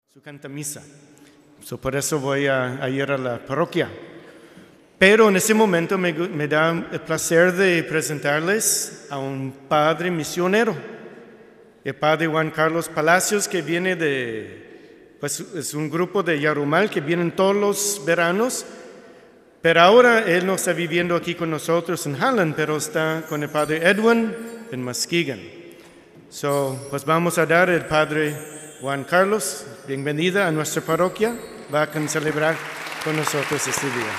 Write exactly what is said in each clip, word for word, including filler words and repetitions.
su Santa Misa. So, por eso voy a, a ir a la parroquia. Pero en ese momento me, me da el placer de presentarles a un padre misionero, el padre Juan Carlos Palacios, que viene de, pues es un grupo de Yarumal que vienen todos los veranos, pero ahora él no está viviendo aquí con nosotros en Halland, pero está con el padre Edwin en Muskegon. So, pues vamos a dar al padre Juan Carlos bienvenida a nuestra parroquia. Va a celebrar con nosotros este día.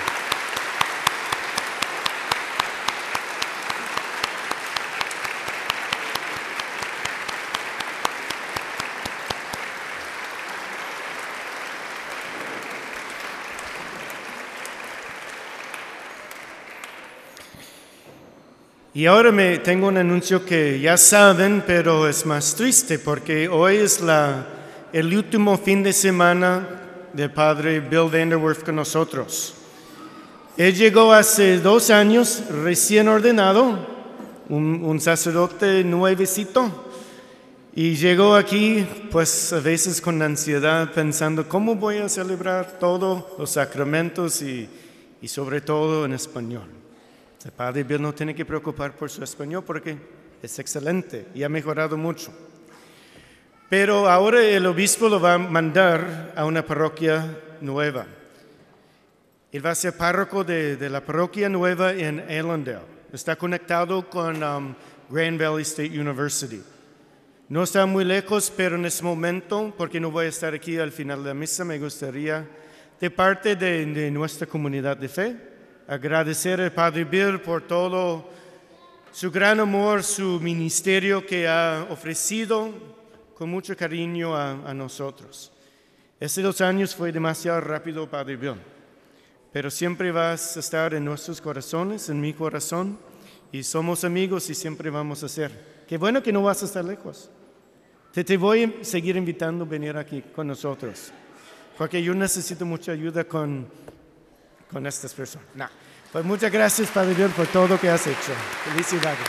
Y ahora me tengo un anuncio que ya saben, pero es más triste porque hoy es la, el último fin de semana del padre Bill Vanderwerf con nosotros. Él llegó hace dos años recién ordenado, un, un sacerdote nuevecito, y llegó aquí pues a veces con ansiedad pensando cómo voy a celebrar todos los sacramentos y, y sobre todo en español. El padre Bill no tiene que preocupar por su español porque es excelente y ha mejorado mucho. Pero ahora el obispo lo va a mandar a una parroquia nueva. Él va a ser párroco de, de la parroquia nueva en Allendale. Está conectado con um, Grand Valley State University. No está muy lejos, pero en este momento, porque no voy a estar aquí al final de la misa, me gustaría, de parte de, de nuestra comunidad de fe, agradecer al padre Bill por todo su gran amor, su ministerio que ha ofrecido con mucho cariño a, a nosotros. Estos dos años fue demasiado rápido, padre Bill, pero siempre vas a estar en nuestros corazones, en mi corazón, y somos amigos y siempre vamos a ser. Qué bueno que no vas a estar lejos. Te, te voy a seguir invitando a venir aquí con nosotros, porque yo necesito mucha ayuda con, con estas personas. No. Pues muchas gracias, padre Bill, por todo lo que has hecho. Felicidades.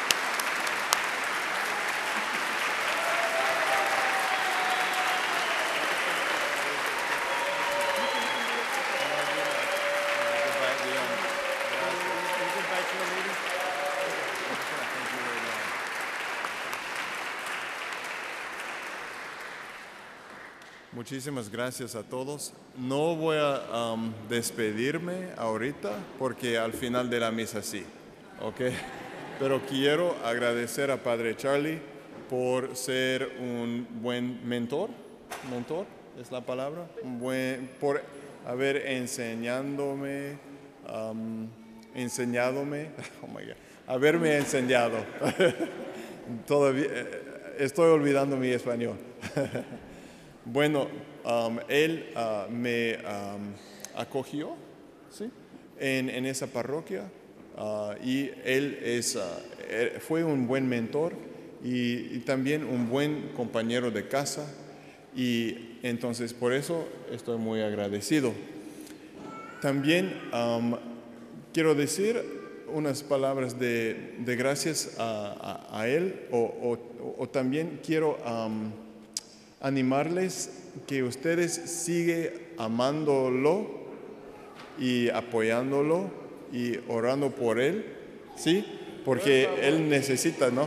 Muchísimas gracias a todos. No voy a um, despedirme ahorita porque al final de la misa sí, ¿ok? Pero quiero agradecer a Padre Charlie por ser un buen mentor, mentor es la palabra, un buen, por haber enseñándome, um, enseñadome, oh my God, haberme enseñado. Todavía estoy olvidando mi español. Bueno, um, él uh, me um, acogió, ¿sí? en, en esa parroquia uh, y él es, uh, fue un buen mentor y, y también un buen compañero de casa y entonces por eso estoy muy agradecido. También um, quiero decir unas palabras de, de gracias a, a, a él o, o, o también quiero Um, animarles que ustedes sigan amándolo y apoyándolo y orando por él, ¿sí? Porque él necesita, ¿no?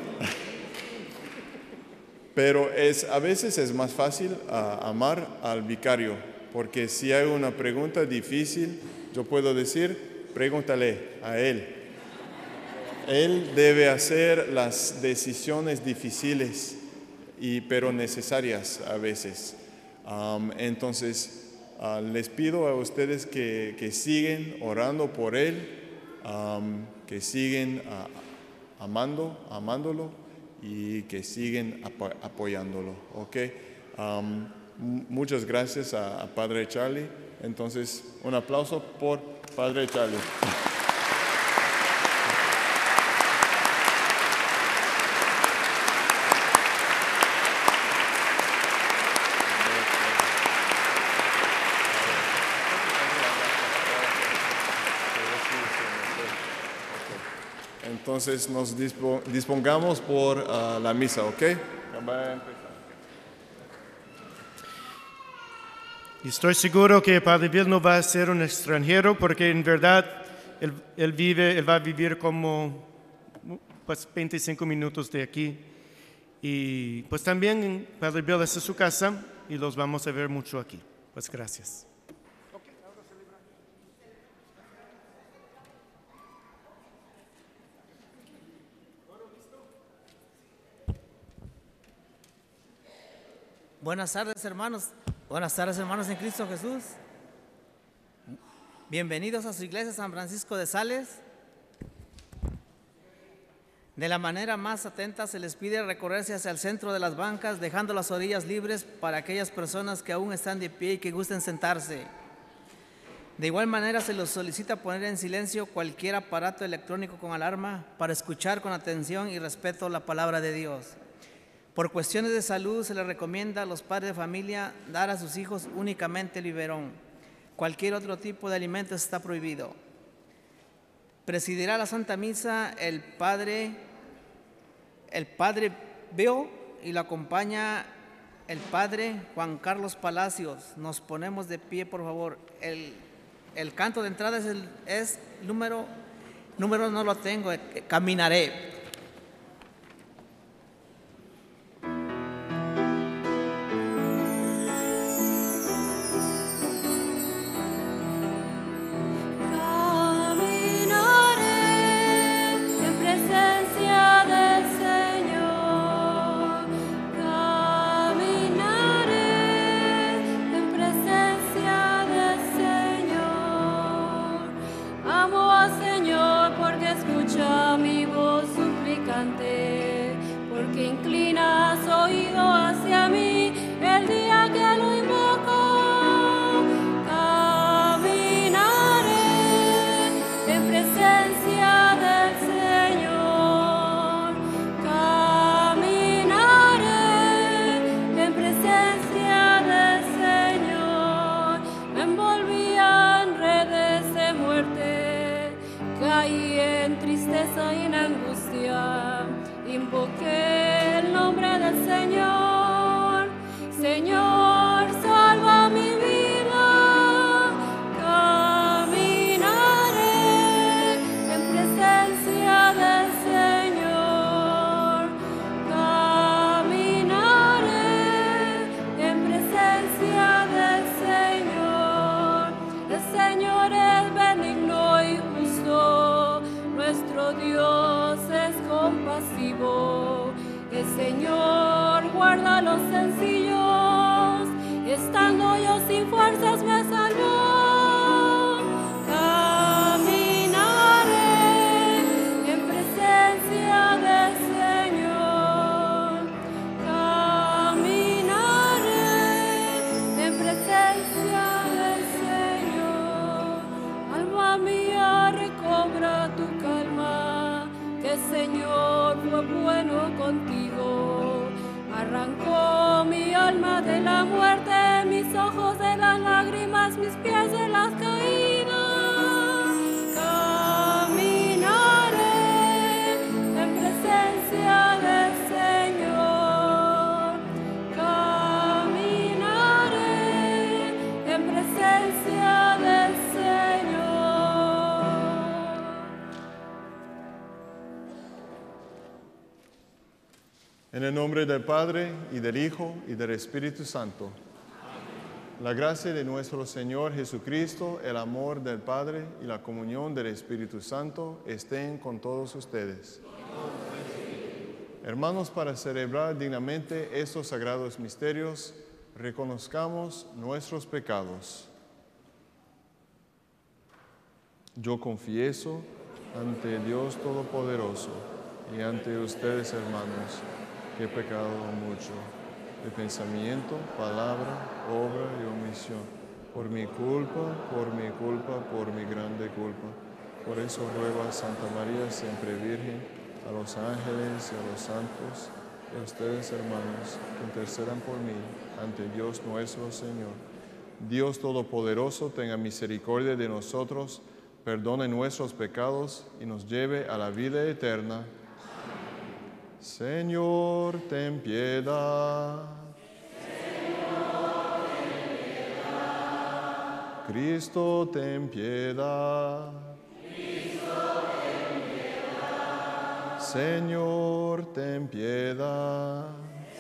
Pero es, a veces es más fácil uh, amar al vicario, porque si hay una pregunta difícil, yo puedo decir, pregúntale a él. Él debe hacer las decisiones difíciles. Y, pero necesarias a veces. Um, entonces, uh, les pido a ustedes que, que siguen orando por él, um, que siguen uh, amando, amándolo y que siguen apo apoyándolo. ¿Okay? Um, muchas gracias a, a Padre Charlie. Entonces, un aplauso por Padre Charlie. Entonces nos dispongamos por uh, la misa, ¿ok? Y estoy seguro que Padre Bill no va a ser un extranjero porque en verdad él, él vive, él va a vivir como pues, veinticinco minutos de aquí. Y pues también Padre Bill es su casa y los vamos a ver mucho aquí. Pues gracias. Buenas tardes, hermanos. Buenas tardes, hermanos en Cristo Jesús. Bienvenidos a su iglesia San Francisco de Sales. De la manera más atenta se les pide recorrerse hacia el centro de las bancas, dejando las orillas libres para aquellas personas que aún están de pie y que gusten sentarse. De igual manera se les solicita poner en silencio cualquier aparato electrónico con alarma para escuchar con atención y respeto la palabra de Dios. Por cuestiones de salud se les recomienda a los padres de familia dar a sus hijos únicamente el biberón. Cualquier otro tipo de alimentos está prohibido. Presidirá la Santa Misa el Padre, el Padre Bill y lo acompaña el Padre Juan Carlos Palacios. Nos ponemos de pie, por favor. El, el canto de entrada es el es número, número no lo tengo, caminaré. En el nombre del Padre, y del Hijo, y del Espíritu Santo. La gracia de nuestro Señor Jesucristo, el amor del Padre y la comunión del Espíritu Santo estén con todos ustedes. Hermanos, para celebrar dignamente estos sagrados misterios, reconozcamos nuestros pecados. Yo confieso ante Dios Todopoderoso y ante ustedes, hermanos, que he pecado mucho, de pensamiento, palabra, obra y omisión, por mi culpa, por mi culpa, por mi grande culpa. Por eso ruego a Santa María, siempre Virgen, a los ángeles y a los santos, y a ustedes, hermanos, que intercedan por mí ante Dios nuestro Señor. Dios Todopoderoso, tenga misericordia de nosotros, perdone nuestros pecados y nos lleve a la vida eterna. Señor, ten piedad. Señor, ten piedad. Cristo, ten piedad. Señor, ten piedad.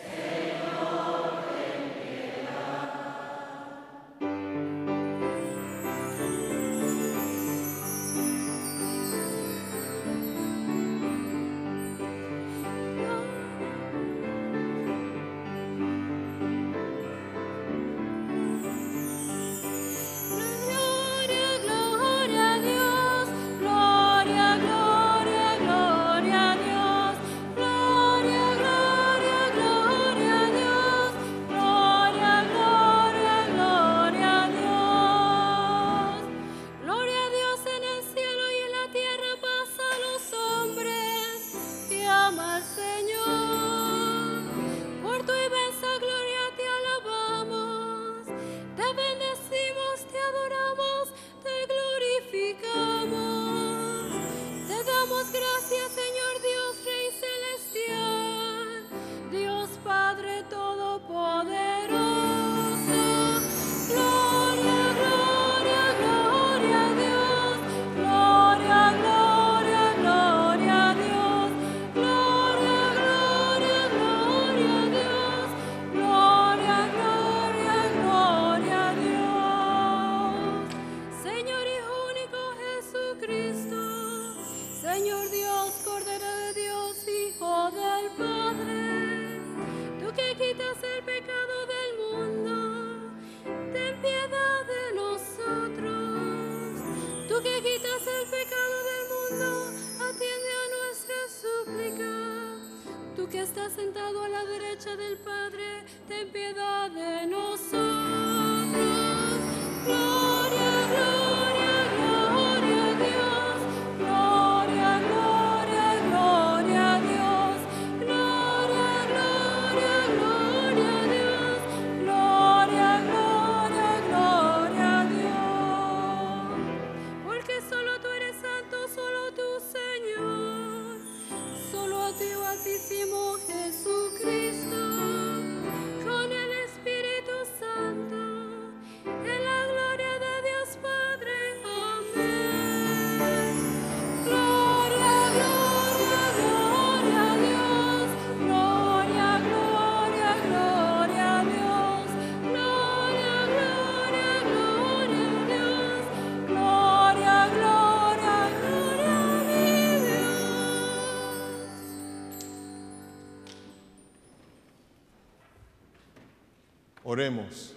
Oremos.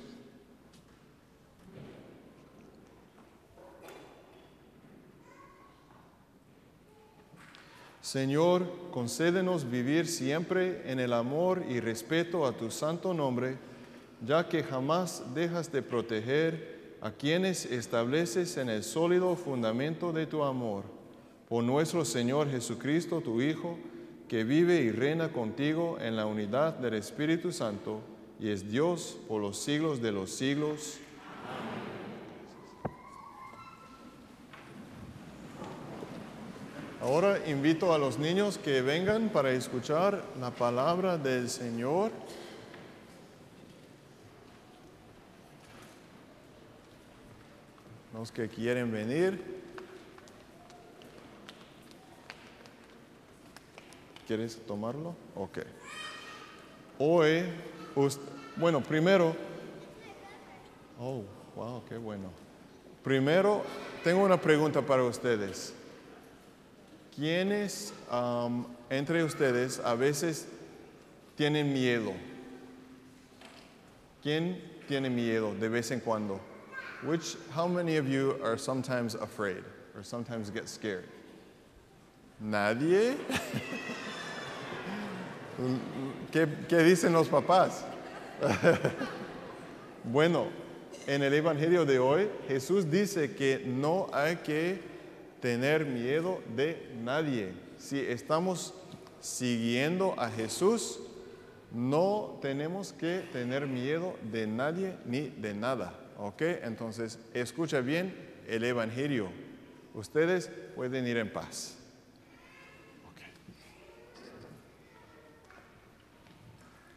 Señor, concédenos vivir siempre en el amor y respeto a tu santo nombre, ya que jamás dejas de proteger a quienes estableces en el sólido fundamento de tu amor. Por nuestro Señor Jesucristo, tu Hijo, que vive y reina contigo en la unidad del Espíritu Santo, y es Dios por los siglos de los siglos. Ahora invito a los niños que vengan para escuchar la palabra del Señor. Los que quieren venir. ¿Quieres tomarlo? Ok. Hoy, bueno, primero, oh, wow, qué bueno. Primero, tengo una pregunta para ustedes. ¿Quiénes um, entre ustedes a veces tienen miedo? ¿Quién tiene miedo de vez en cuando? Which, how many of you are sometimes afraid or sometimes get scared? ¿Nadie? ¿Qué, ¿Qué dicen los papás? Bueno, en el Evangelio de hoy, Jesús dice que no hay que tener miedo de nadie. Si estamos siguiendo a Jesús, no tenemos que tener miedo de nadie ni de nada. ¿Ok? Entonces, escucha bien el Evangelio. Ustedes pueden ir en paz.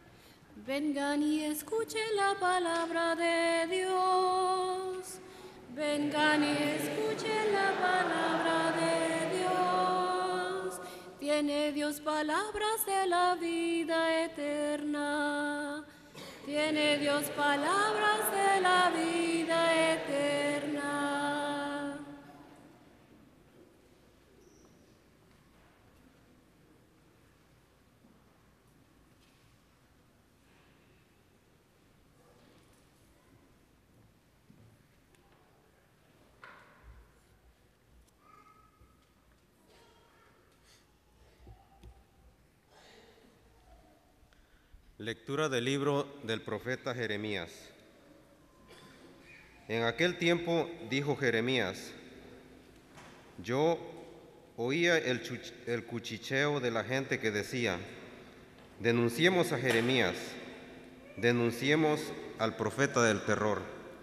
Vengan y escuchen la palabra de Dios. Vengan y escuchen la palabra de Dios. Tiene Dios palabras de la vida eterna. Tiene Dios palabras de la vida eterna. Lectura del libro del profeta Jeremías. En aquel tiempo dijo Jeremías: yo oía el, el cuchicheo de la gente que decía: denunciemos a Jeremías, denunciemos al profeta del terror.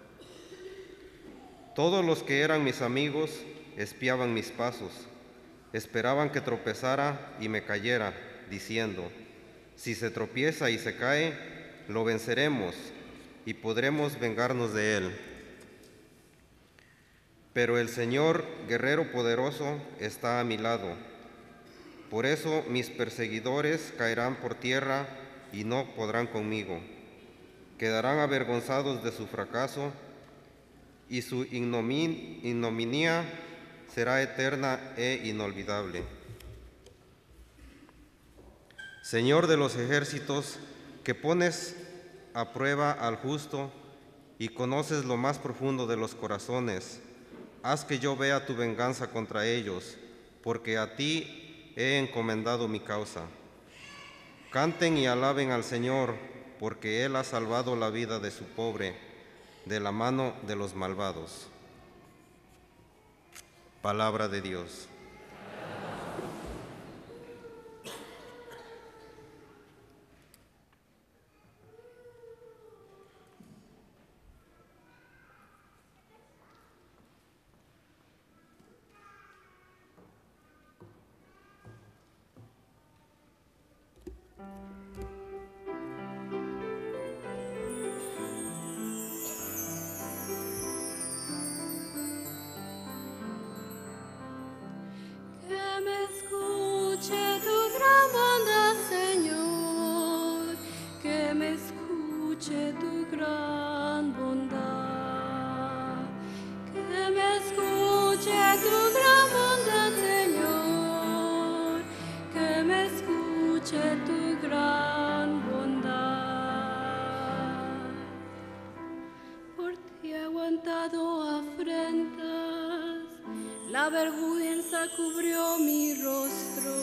Todos los que eran mis amigos espiaban mis pasos, esperaban que tropezara y me cayera, diciendo: si se tropieza y se cae, lo venceremos y podremos vengarnos de él. Pero el Señor, guerrero poderoso, está a mi lado. Por eso mis perseguidores caerán por tierra y no podrán conmigo. Quedarán avergonzados de su fracaso y su ignomin- ignominia será eterna e inolvidable. Señor de los ejércitos, que pones a prueba al justo y conoces lo más profundo de los corazones, haz que yo vea tu venganza contra ellos, porque a ti he encomendado mi causa. Canten y alaben al Señor, porque Él ha salvado la vida de su pobre, de la mano de los malvados. Palabra de Dios. La vergüenza cubrió mi rostro.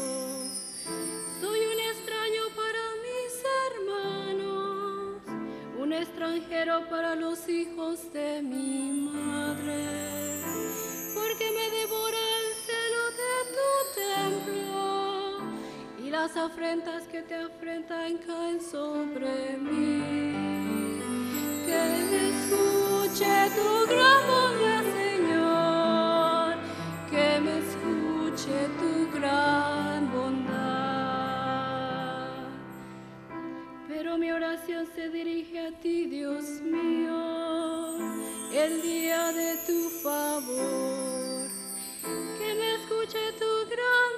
Soy un extraño para mis hermanos, un extranjero para los hijos de mi madre. Porque me devora el celo de tu templo y las afrentas que te afrentan caen sobre mí. Que me escuche tu gran bondad, Señor, que me escuche tu gran bondad. Pero mi oración se dirige a ti, Dios mío, el día de tu favor. Que me escuche tu gran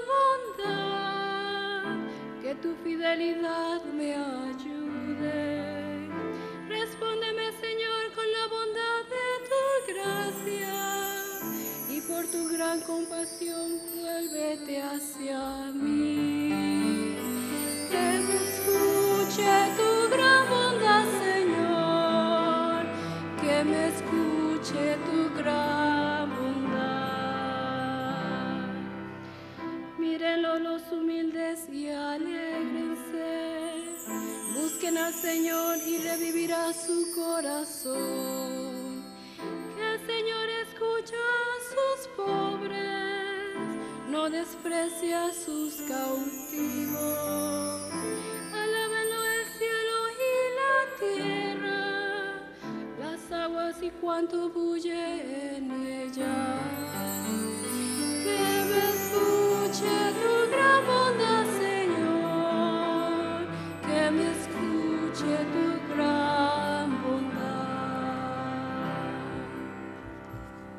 bondad, que tu fidelidad me ayude. Respóndeme, Señor, con la bondad de tu gracia, y por tu gran compasión vuélvete hacia mí. Que me escuche tu gran bondad, Señor, que me escuche tu gran bondad. Mírenlo los humildes y alégrense. Busquen al Señor y revivirá su corazón. Que el Señor escucha a sus pobres, no desprecia a sus cautivos. Alábenlo el cielo y la tierra, las aguas y cuanto bulle en ellas. Que me escuche tu gran bondad, Señor, que me escuche tu gran bondad.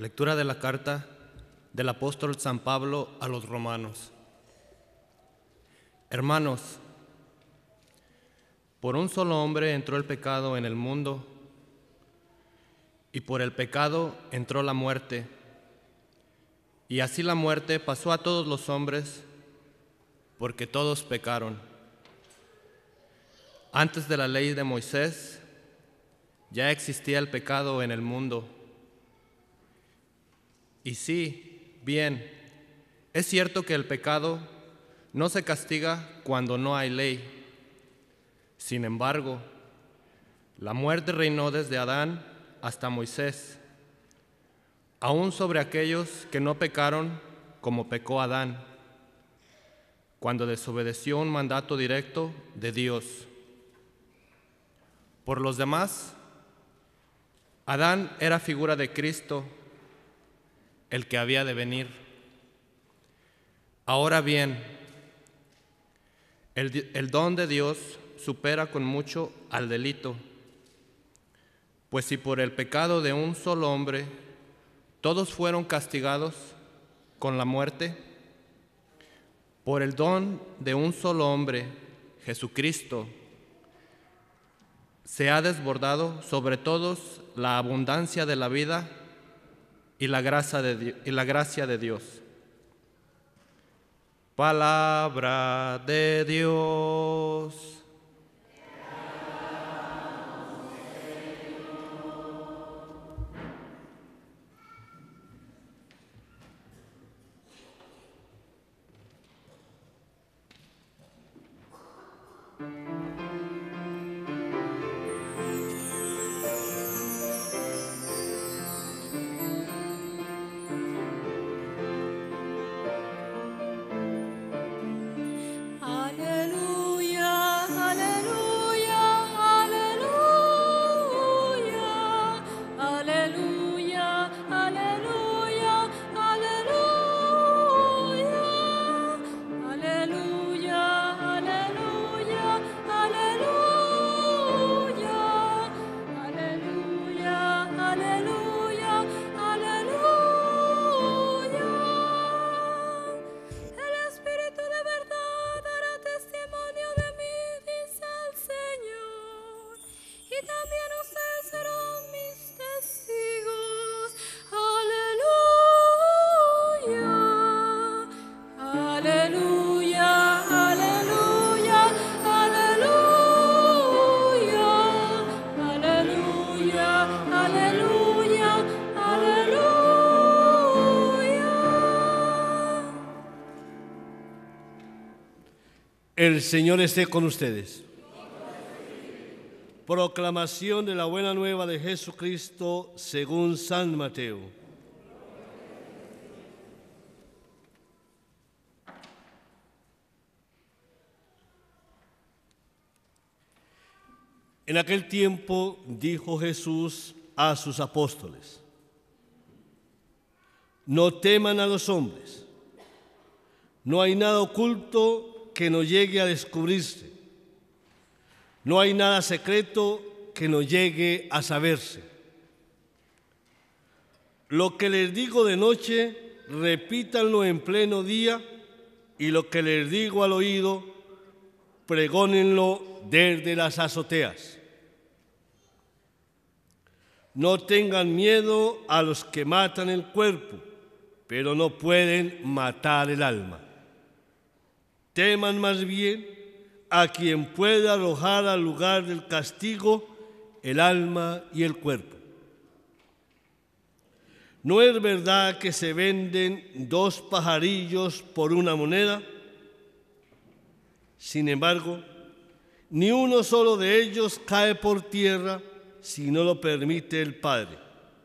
Lectura de la carta del apóstol San Pablo a los romanos. Hermanos, por un solo hombre entró el pecado en el mundo, y por el pecado entró la muerte, y así la muerte pasó a todos los hombres, porque todos pecaron. Antes de la ley de Moisés ya existía el pecado en el mundo. Y sí, bien, es cierto que el pecado no se castiga cuando no hay ley. Sin embargo, la muerte reinó desde Adán hasta Moisés, aún sobre aquellos que no pecaron como pecó Adán, cuando desobedeció un mandato directo de Dios. Por los demás, Adán era figura de Cristo, el que había de venir. Ahora bien, el, el don de Dios supera con mucho al delito, pues si por el pecado de un solo hombre todos fueron castigados con la muerte, por el don de un solo hombre, Jesucristo, se ha desbordado sobre todos la abundancia de la vida y la gracia de, y la gracia de Dios. Palabra de Dios. El Señor esté con ustedes. Proclamación de la buena nueva de Jesucristo según San Mateo. En aquel tiempo dijo Jesús a sus apóstoles: no teman a los hombres, no hay nada oculto que no llegue a descubrirse, no hay nada secreto que no llegue a saberse. Lo que les digo de noche, repítanlo en pleno día, y lo que les digo al oído, pregónenlo desde las azoteas. No tengan miedo a los que matan el cuerpo, pero no pueden matar el alma. Teman más bien a quien pueda arrojar al lugar del castigo el alma y el cuerpo. ¿No es verdad que se venden dos pajarillos por una moneda? Sin embargo, ni uno solo de ellos cae por tierra si no lo permite el Padre.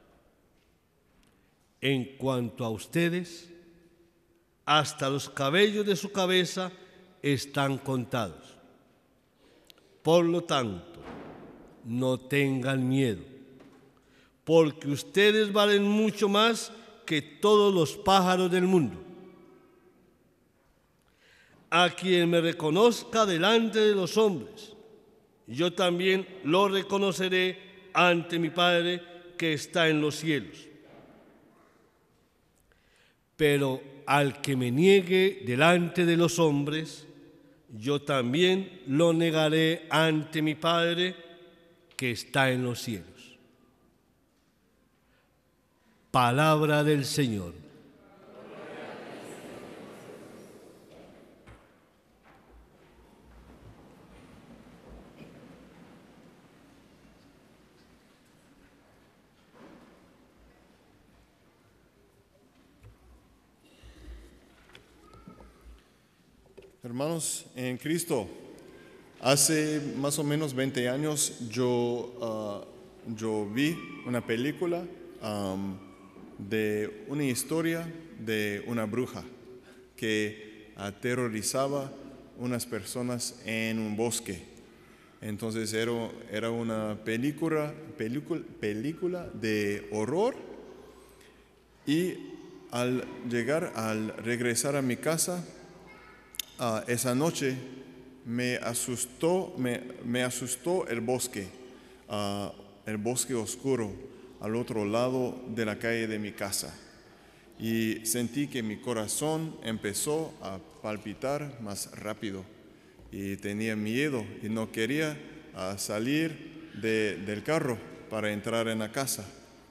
En cuanto a ustedes, hasta los cabellos de su cabeza están contados. Por lo tanto, no tengan miedo, porque ustedes valen mucho más que todos los pájaros del mundo. A quien me reconozca delante de los hombres, yo también lo reconoceré ante mi Padre que está en los cielos. pero al que me niegue delante de los hombres, yo también lo negaré ante mi Padre que está en los cielos. Palabra del Señor. Hermanos, en Cristo, hace más o menos veinte años yo, uh, yo vi una película um, de una historia de una bruja que aterrorizaba unas personas en un bosque. Entonces era, era una película, película, película de horror, y al llegar, al regresar a mi casa, Uh, esa noche me asustó, me, me asustó el bosque, uh, el bosque oscuro al otro lado de la calle de mi casa. Y sentí que mi corazón empezó a palpitar más rápido y tenía miedo y no quería uh, salir de, del carro para entrar en la casa.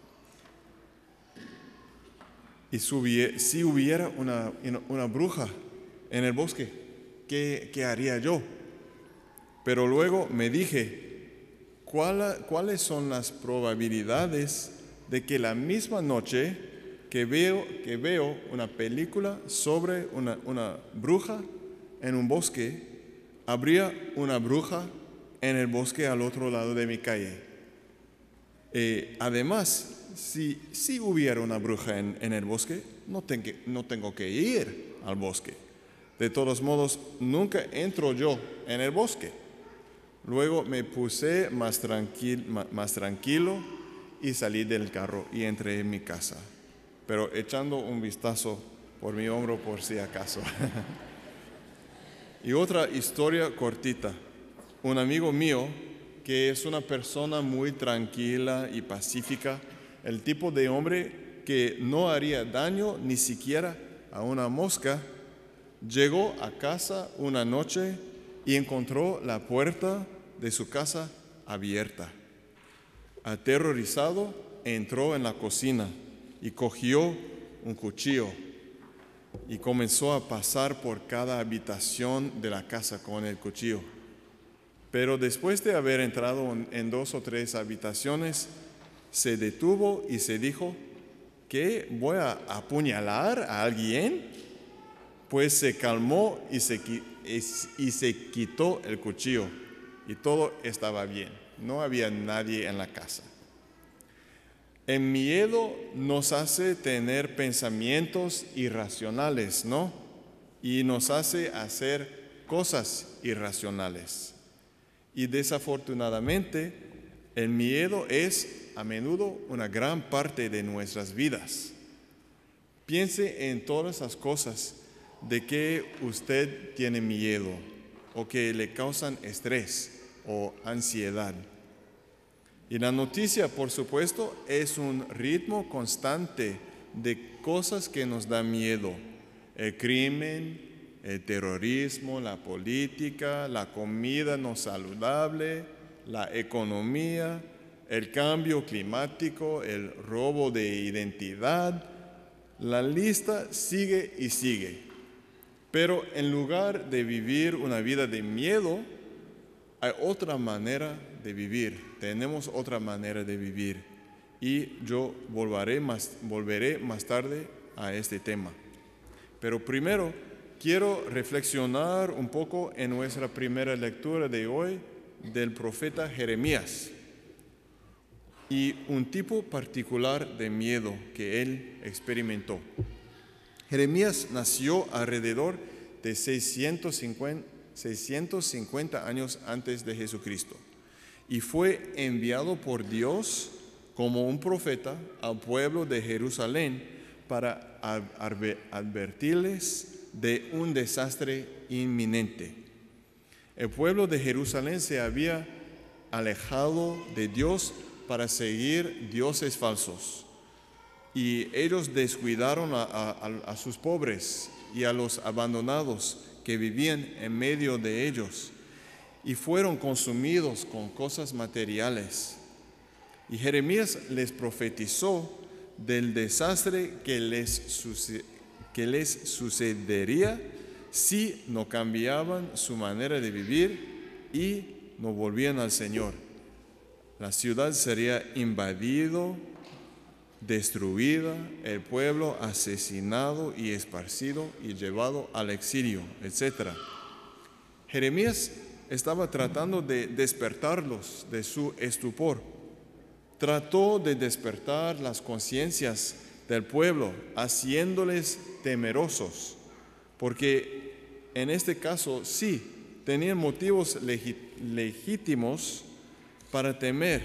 Y si, si hubiera una, una bruja en el bosque, ¿qué, qué haría yo? Pero luego me dije, ¿cuál, ¿cuáles son las probabilidades de que la misma noche que veo, que veo una película sobre una, una bruja en un bosque, habría una bruja en el bosque al otro lado de mi calle? Eh, además, si, si hubiera una bruja en, en el bosque, no, ten, no tengo que ir al bosque. De todos modos, nunca entro yo en el bosque. Luego me puse más, tranquil, más tranquilo y salí del carro y entré en mi casa, pero echando un vistazo por mi hombro por si acaso. Y otra historia cortita. Un amigo mío, que es una persona muy tranquila y pacífica, el tipo de hombre que no haría daño ni siquiera a una mosca, llegó a casa una noche y encontró la puerta de su casa abierta. Aterrorizado, entró en la cocina y cogió un cuchillo y comenzó a pasar por cada habitación de la casa con el cuchillo. Pero después de haber entrado en dos o tres habitaciones, se detuvo y se dijo, ¿qué? ¿Voy a apuñalar a alguien? Pues se calmó y se, y se quitó el cuchillo y todo estaba bien. No había nadie en la casa. El miedo nos hace tener pensamientos irracionales, ¿no? Y nos hace hacer cosas irracionales. Y desafortunadamente, el miedo es a menudo una gran parte de nuestras vidas. Piense en todas las cosas de que usted tiene miedo o que le causan estrés o ansiedad. Y la noticia, por supuesto, es un ritmo constante de cosas que nos dan miedo. El crimen, el terrorismo, la política, la comida no saludable, la economía, el cambio climático, el robo de identidad. La lista sigue y sigue. Pero en lugar de vivir una vida de miedo, hay otra manera de vivir. Tenemos otra manera de vivir. Y yo volveré más, volveré más tarde a este tema. Pero primero, quiero reflexionar un poco en nuestra primera lectura de hoy del profeta Jeremías y un tipo particular de miedo que él experimentó. Jeremías nació alrededor de seiscientos cincuenta años antes de Jesucristo y fue enviado por Dios como un profeta al pueblo de Jerusalén para advertirles de un desastre inminente. El pueblo de Jerusalén se había alejado de Dios para seguir dioses falsos. y ellos descuidaron a, a, a sus pobres y a los abandonados que vivían en medio de ellos, y fueron consumidos con cosas materiales. Y Jeremías les profetizó del desastre que les, suce- que les sucedería si no cambiaban su manera de vivir y no volvían al Señor. La ciudad sería invadido, destruida, el pueblo asesinado y esparcido y llevado al exilio, etcétera. Jeremías estaba tratando de despertarlos de su estupor. Trató de despertar las conciencias del pueblo, haciéndoles temerosos, porque en este caso sí, tenían motivos legi- legítimos para temer.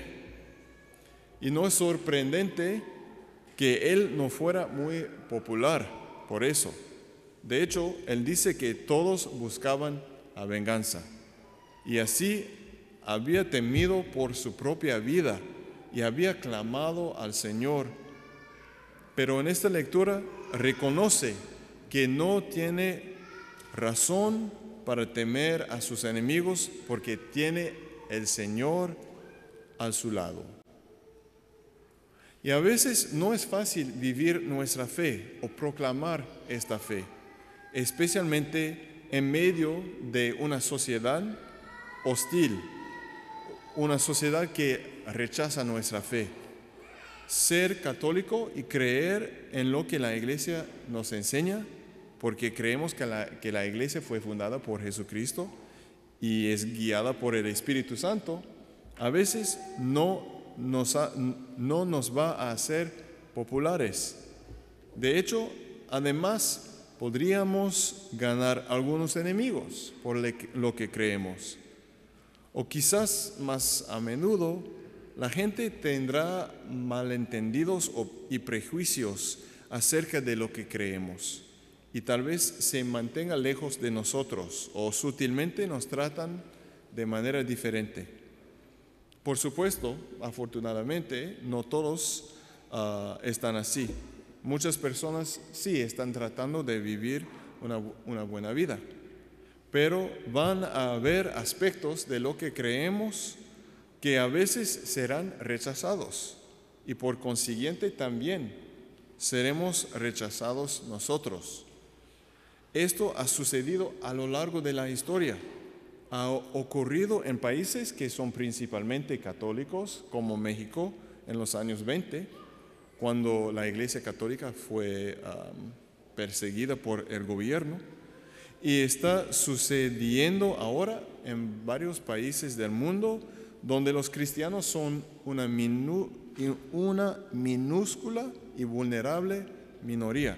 Y no es sorprendente que él no fuera muy popular por eso. De hecho, él dice que todos buscaban la venganza. Y así había temido por su propia vida y había clamado al Señor. Pero en esta lectura reconoce que no tiene razón para temer a sus enemigos porque tiene el Señor a su lado. Y a veces no es fácil vivir nuestra fe o proclamar esta fe, especialmente en medio de una sociedad hostil, una sociedad que rechaza nuestra fe. Ser católico y creer en lo que la Iglesia nos enseña, porque creemos que la, que la Iglesia fue fundada por Jesucristo y es guiada por el Espíritu Santo, a veces no nos, ha, no nos va a hacer populares. De hecho, además, podríamos ganar algunos enemigos por lo que creemos. O quizás más a menudo la gente tendrá malentendidos y prejuicios acerca de lo que creemos y tal vez se mantenga lejos de nosotros o sutilmente nos tratan de manera diferente. Por supuesto, afortunadamente, no todos uh, están así. Muchas personas sí están tratando de vivir una, una buena vida, pero van a haber aspectos de lo que creemos que a veces serán rechazados y por consiguiente también seremos rechazados nosotros. Esto ha sucedido a lo largo de la historia. Ha ocurrido en países que son principalmente católicos, como México en los años veinte, cuando la Iglesia Católica fue um, perseguida por el gobierno. Y está sucediendo ahora en varios países del mundo donde los cristianos son una, minu, una minúscula y vulnerable minoría.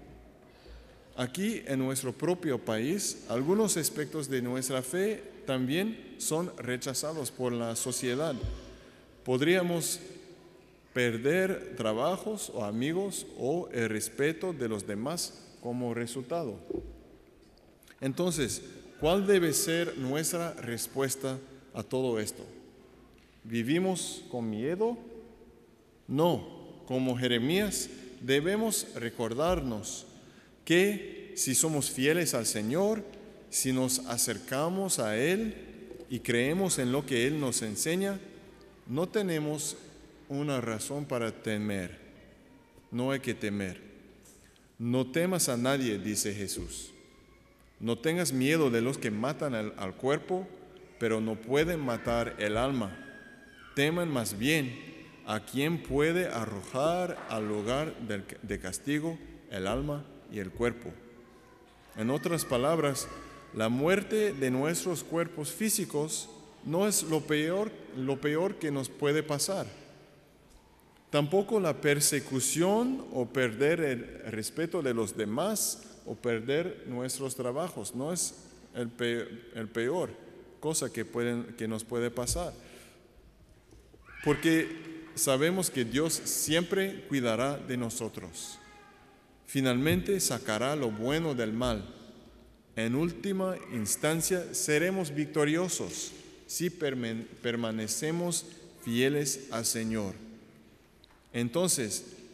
Aquí en nuestro propio país, algunos aspectos de nuestra fe también son rechazados por la sociedad. Podríamos perder trabajos o amigos o el respeto de los demás como resultado. Entonces, ¿cuál debe ser nuestra respuesta a todo esto? ¿Vivimos con miedo? No, como Jeremías debemos recordarnos que si somos fieles al Señor, si nos acercamos a Él y creemos en lo que Él nos enseña, no tenemos una razón para temer. No hay que temer. No temas a nadie, dice Jesús. No tengas miedo de los que matan al, al cuerpo, pero no pueden matar el alma. Teman más bien a quien puede arrojar al lugar de, de castigo el alma y el cuerpo. En otras palabras, la muerte de nuestros cuerpos físicos no es lo peor, lo peor que nos puede pasar. Tampoco la persecución o perder el respeto de los demás o perder nuestros trabajos no es el peor, el peor cosa que, pueden, que nos puede pasar. Porque sabemos que Dios siempre cuidará de nosotros. Finalmente sacará lo bueno del mal. En última instancia seremos victoriosos si permanecemos fieles al Señor. Entonces,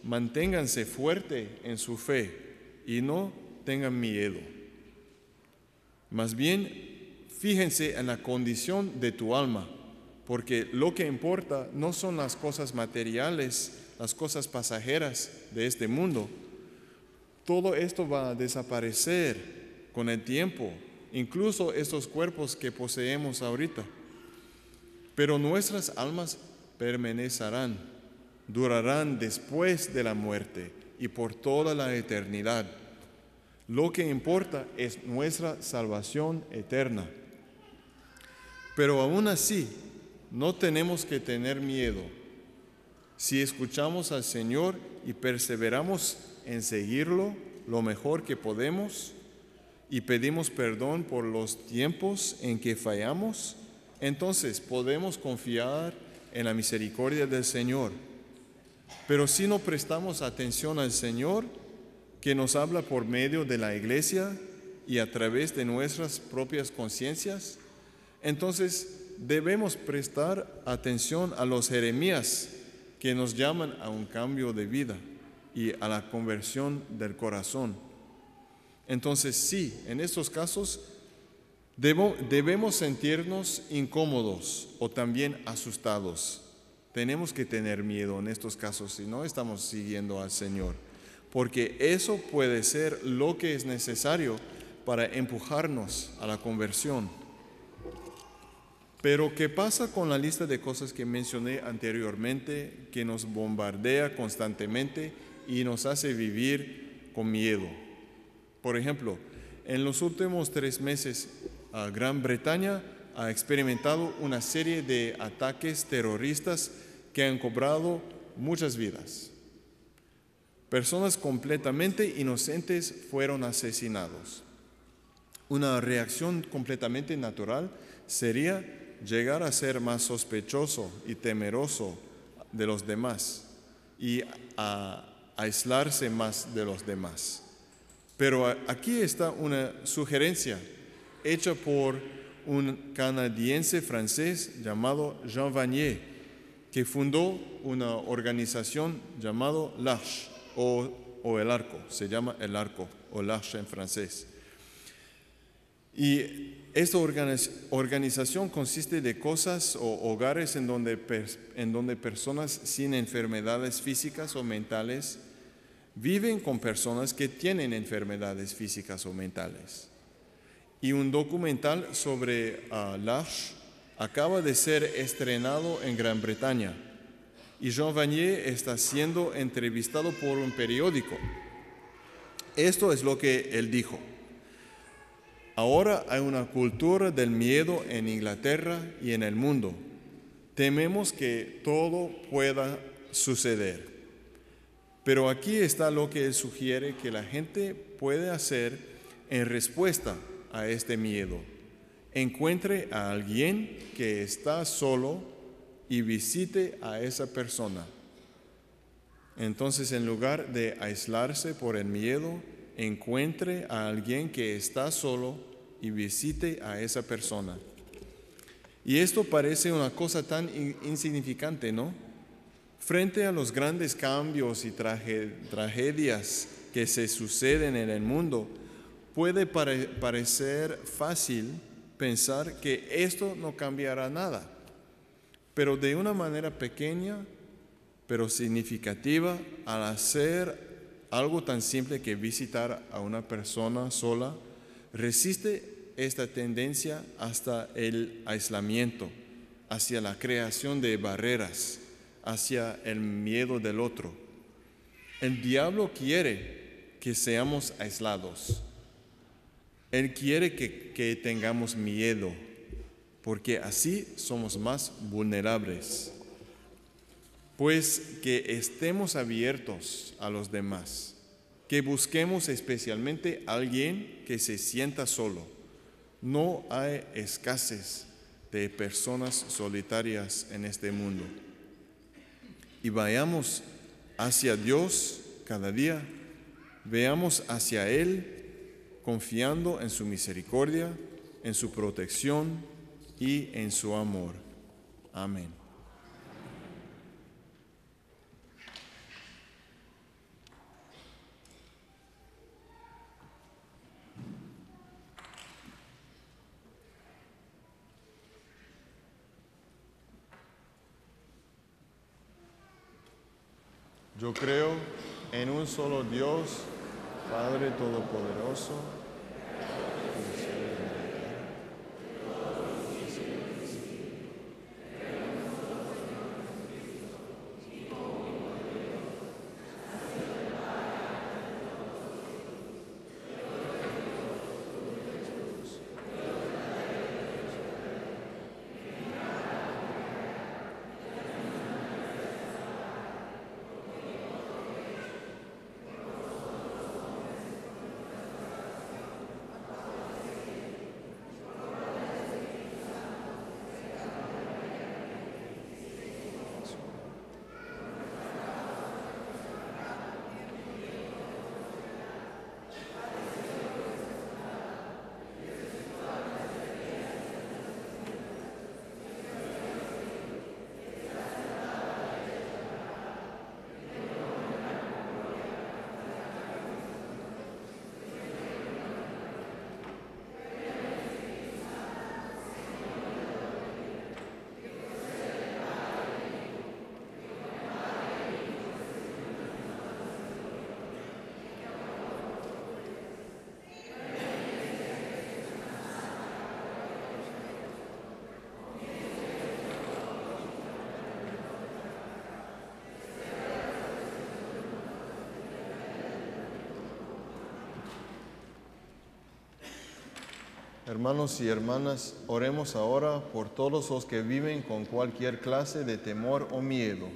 manténganse fuerte en su fe y no tengan miedo. Más bien, fíjense en la condición de tu alma, porque lo que importa no son las cosas materiales, las cosas pasajeras de este mundo. Todo esto va a desaparecer con el tiempo, incluso estos cuerpos que poseemos ahorita. Pero nuestras almas permanecerán, durarán después de la muerte y por toda la eternidad. Lo que importa es nuestra salvación eterna. Pero aún así, no tenemos que tener miedo. Si escuchamos al Señor y perseveramos en seguirlo lo mejor que podemos y pedimos perdón por los tiempos en que fallamos, entonces podemos confiar en la misericordia del Señor. Pero si no prestamos atención al Señor, que nos habla por medio de la iglesia y a través de nuestras propias conciencias, entonces debemos prestar atención a los Jeremías que nos llaman a un cambio de vida y a la conversión del corazón. Entonces sí, en estos casos debo, debemos sentirnos incómodos o también asustados. Tenemos que tener miedo en estos casos si no estamos siguiendo al Señor, porque eso puede ser lo que es necesario para empujarnos a la conversión. Pero ¿qué pasa con la lista de cosas que mencioné anteriormente, que nos bombardea constantemente y nos hace vivir con miedo? Por ejemplo, en los últimos tres meses, Gran Bretaña ha experimentado una serie de ataques terroristas que han cobrado muchas vidas. Personas completamente inocentes fueron asesinados. Una reacción completamente natural sería llegar a ser más sospechoso y temeroso de los demás y a aislarse más de los demás. Pero aquí está una sugerencia hecha por un canadiense francés llamado Jean Vanier, que fundó una organización llamada l'Arche o, o el Arco, se llama el Arco o l'Arche en francés. Y esta organización consiste de cosas o hogares en donde, en donde personas sin enfermedades físicas o mentales viven con personas que tienen enfermedades físicas o mentales. Y un documental sobre uh, l'Arche acaba de ser estrenado en Gran Bretaña y Jean Vanier está siendo entrevistado por un periódico. Esto es lo que él dijo. Ahora hay una cultura del miedo en Inglaterra y en el mundo. Tememos que todo pueda suceder. Pero aquí está lo que él sugiere que la gente puede hacer en respuesta a este miedo. Encuentre a alguien que está solo y visite a esa persona. Entonces, en lugar de aislarse por el miedo, encuentre a alguien que está solo y visite a esa persona. Y esto parece una cosa tan insignificante, ¿no? Frente a los grandes cambios y tragedias que se suceden en el mundo, puede pare- parecer fácil pensar que esto no cambiará nada, pero de una manera pequeña, pero significativa, al hacer algo tan simple que visitar a una persona sola, resiste esta tendencia hasta el aislamiento, hacia la creación de barreras, hacia el miedo del otro. El diablo quiere que seamos aislados. Él quiere que, que tengamos miedo, porque así somos más vulnerables. Pues que estemos abiertos a los demás, que busquemos especialmente a alguien que se sienta solo. No hay escasez de personas solitarias en este mundo. Y vayamos hacia Dios cada día, veamos hacia Él, confiando en su misericordia, en su protección y en su amor. Amén. Yo creo en un solo Dios, Padre Todopoderoso, Hermanos y hermanas, oremos ahora por todos los que viven con cualquier clase de temor o miedo.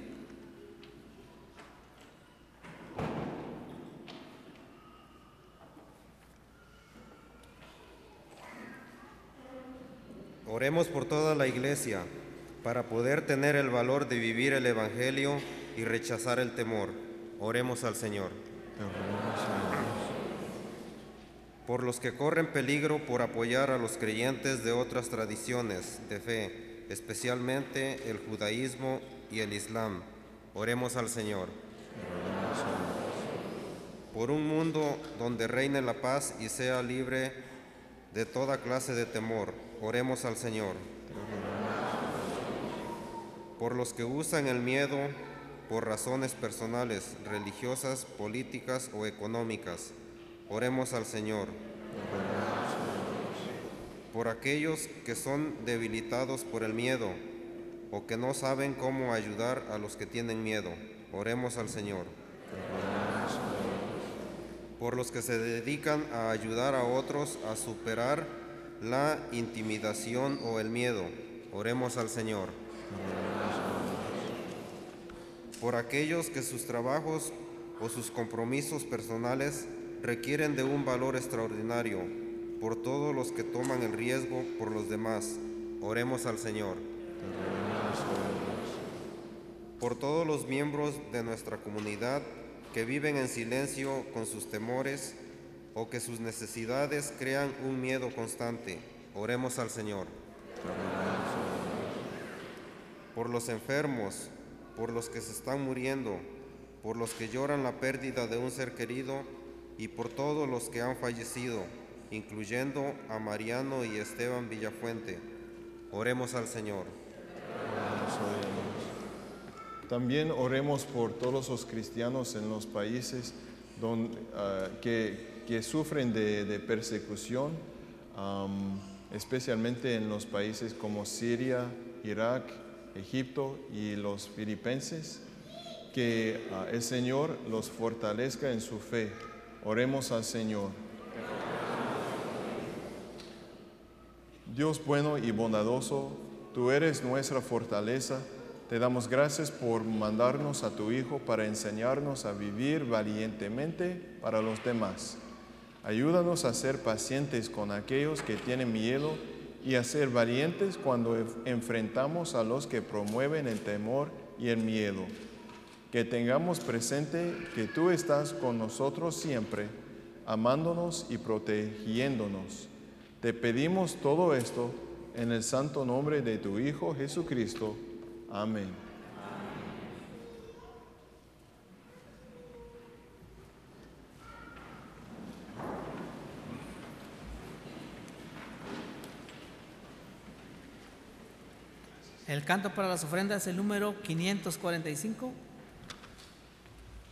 Oremos por toda la Iglesia para poder tener el valor de vivir el Evangelio y rechazar el temor. Oremos al Señor. Por los que corren peligro por apoyar a los creyentes de otras tradiciones de fe, especialmente el judaísmo y el islam. Oremos al Señor. Por un mundo donde reine la paz y sea libre de toda clase de temor. Oremos al Señor. Por los que usan el miedo por razones personales, religiosas, políticas o económicas. Oremos al Señor. Por aquellos que son debilitados por el miedo o que no saben cómo ayudar a los que tienen miedo. Oremos al Señor. Por los que se dedican a ayudar a otros a superar la intimidación o el miedo. Oremos al Señor. Por aquellos que sus trabajos o sus compromisos personales requieren de un valor extraordinario, por todos los que toman el riesgo por los demás. Oremos al Señor. Por todos los miembros de nuestra comunidad que viven en silencio con sus temores o que sus necesidades crean un miedo constante. Oremos al Señor. Por los enfermos, por los que se están muriendo, por los que lloran la pérdida de un ser querido y por todos los que han fallecido, incluyendo a Mariano y Esteban Villafuente. Oremos al Señor. También oremos por todos los cristianos en los países donde, uh, que, que sufren de, de persecución, um, especialmente en los países como Siria, Irak, Egipto y los filipenses. Que uh, el Señor los fortalezca en su fe. Oremos al Señor. Dios bueno y bondadoso, tú eres nuestra fortaleza. Te damos gracias por mandarnos a tu Hijo para enseñarnos a vivir valientemente para los demás. Ayúdanos a ser pacientes con aquellos que tienen miedo y a ser valientes cuando enfrentamos a los que promueven el temor y el miedo. Que tengamos presente que tú estás con nosotros siempre, amándonos y protegiéndonos. Te pedimos todo esto en el santo nombre de tu Hijo Jesucristo. Amén. El canto para las ofrendas es el número quinientos cuarenta y cinco.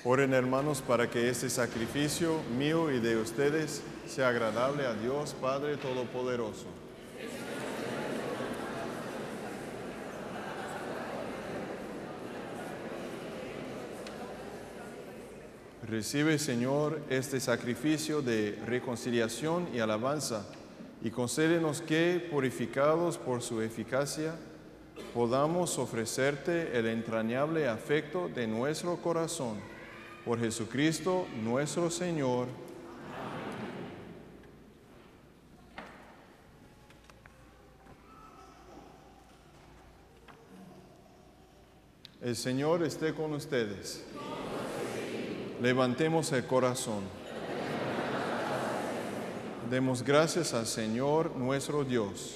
Oren, hermanos, para que este sacrificio mío y de ustedes sea agradable a Dios Padre Todopoderoso. Recibe, Señor, este sacrificio de reconciliación y alabanza, y concédenos que, purificados por su eficacia, podamos ofrecerte el entrañable afecto de nuestro corazón. Por Jesucristo nuestro Señor. El Señor esté con ustedes. Levantemos el corazón. Demos gracias al Señor nuestro Dios.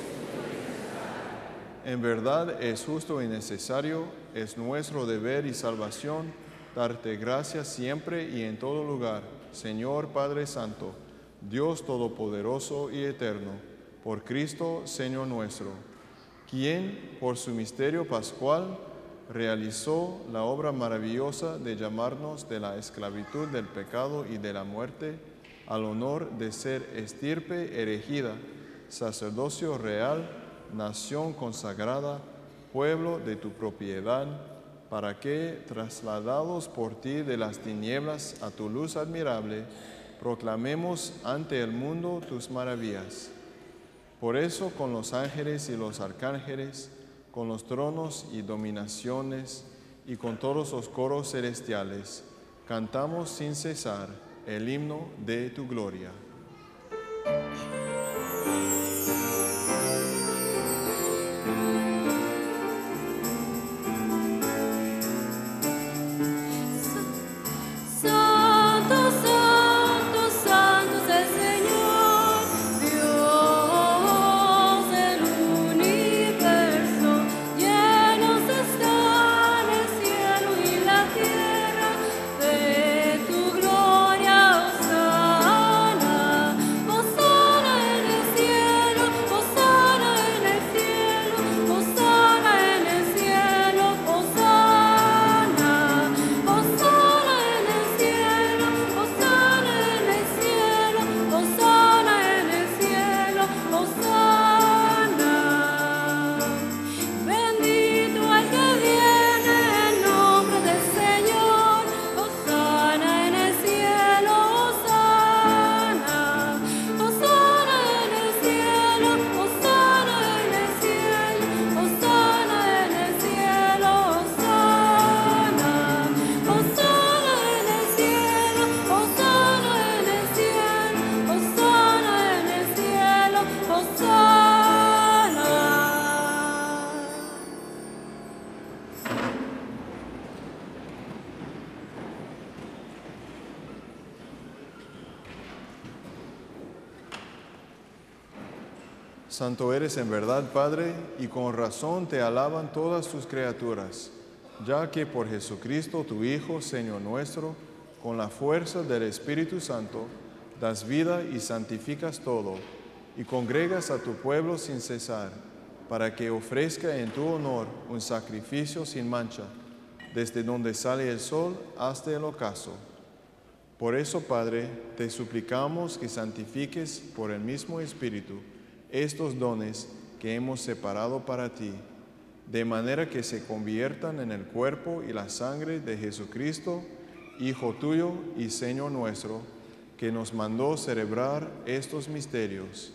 En verdad es justo y necesario, es nuestro deber y salvación, darte gracias siempre y en todo lugar, Señor Padre Santo, Dios Todopoderoso y Eterno, por Cristo, Señor nuestro, quien, por su misterio pascual, realizó la obra maravillosa de llamarnos de la esclavitud del pecado y de la muerte al honor de ser estirpe elegida, sacerdocio real, nación consagrada, pueblo de tu propiedad, para que, trasladados por ti de las tinieblas a tu luz admirable, proclamemos ante el mundo tus maravillas. Por eso, con los ángeles y los arcángeles, con los tronos y dominaciones, y con todos los coros celestiales, cantamos sin cesar el himno de tu gloria. Santo eres en verdad, Padre, y con razón te alaban todas tus criaturas, ya que por Jesucristo, tu Hijo, Señor nuestro, con la fuerza del Espíritu Santo, das vida y santificas todo, y congregas a tu pueblo sin cesar, para que ofrezca en tu honor un sacrificio sin mancha, desde donde sale el sol hasta el ocaso. Por eso, Padre, te suplicamos que santifiques por el mismo Espíritu estos dones que hemos separado para ti, de manera que se conviertan en el cuerpo y la sangre de Jesucristo, Hijo tuyo y Señor nuestro, que nos mandó celebrar estos misterios.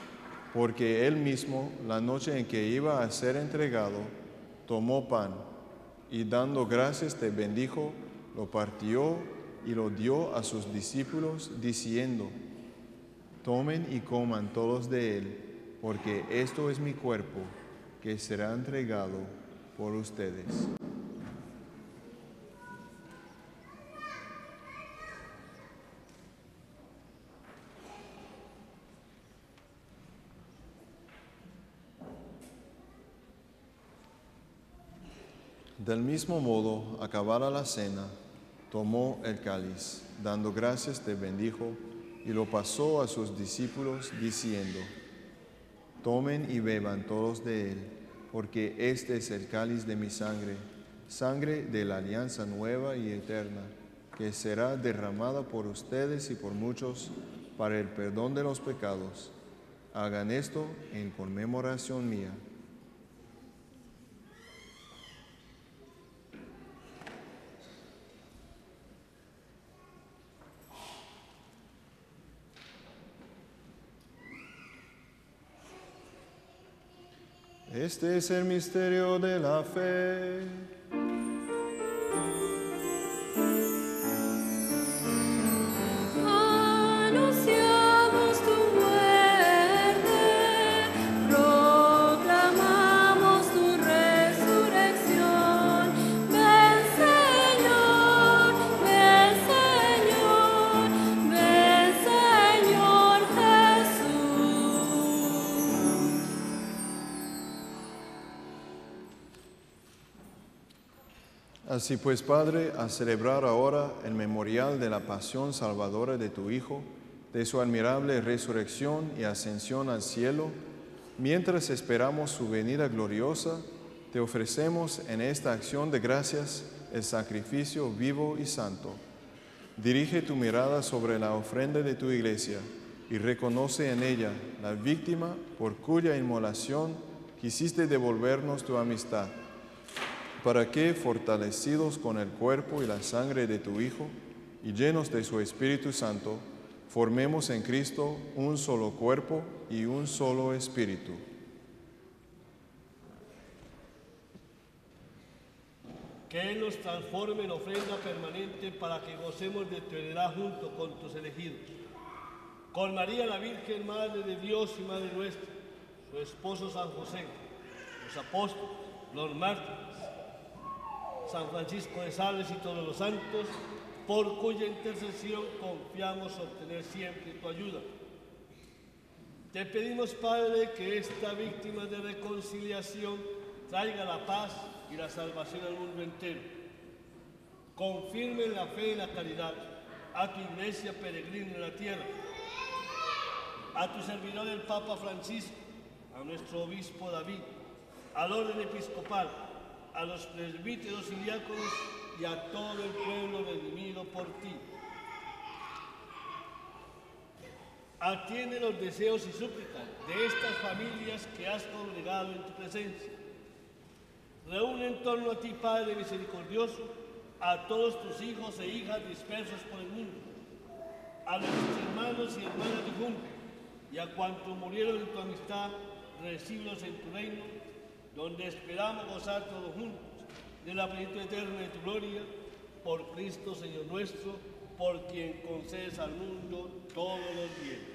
Porque Él mismo, la noche en que iba a ser entregado, tomó pan, y dando gracias te bendijo, lo partió y lo dio a sus discípulos, diciendo: tomen y coman todos de él, porque esto es mi cuerpo, que será entregado por ustedes. Del mismo modo, acabada la cena, tomó el cáliz, dando gracias te bendijo, y lo pasó a sus discípulos, diciendo: tomen y beban todos de él, porque este es el cáliz de mi sangre, sangre de la alianza nueva y eterna, que será derramada por ustedes y por muchos para el perdón de los pecados. Hagan esto en conmemoración mía. Este es el misterio de la fe. Anunciamos tu muerte, proclamamos tu resurrección. Ven, Señor, ven, Señor, ven, Señor Jesús. Así pues, Padre, a celebrar ahora el memorial de la pasión salvadora de tu Hijo, de su admirable resurrección y ascensión al cielo, mientras esperamos su venida gloriosa, te ofrecemos en esta acción de gracias el sacrificio vivo y santo. Dirige tu mirada sobre la ofrenda de tu iglesia y reconoce en ella la víctima por cuya inmolación quisiste devolvernos tu amistad, para que, fortalecidos con el cuerpo y la sangre de tu Hijo, y llenos de su Espíritu Santo, formemos en Cristo un solo cuerpo y un solo espíritu. Que Él nos transforme en ofrenda permanente para que gocemos de tu heredad junto con tus elegidos. Con María la Virgen, Madre de Dios y Madre nuestra, su esposo San José, los apóstoles, los mártires, San Francisco de Sales y todos los santos, por cuya intercesión confiamos obtener siempre tu ayuda. Te pedimos, Padre, que esta víctima de reconciliación traiga la paz y la salvación al mundo entero. Confirme la fe y la caridad a tu iglesia peregrina en la tierra, a tu servidor el Papa Francisco, a nuestro obispo David, al orden episcopal, a los presbíteros y diáconos y a todo el pueblo redimido por ti. Atiende los deseos y súplicas de estas familias que has congregado en tu presencia. Reúne en torno a ti, Padre misericordioso, a todos tus hijos e hijas dispersos por el mundo, a nuestros hermanos y hermanas difuntos, y a cuantos murieron en tu amistad, recíbelos en tu reino, donde esperamos gozar todos juntos de la plenitud eterna de tu gloria, por Cristo Señor nuestro, por quien concedes al mundo todos los bienes.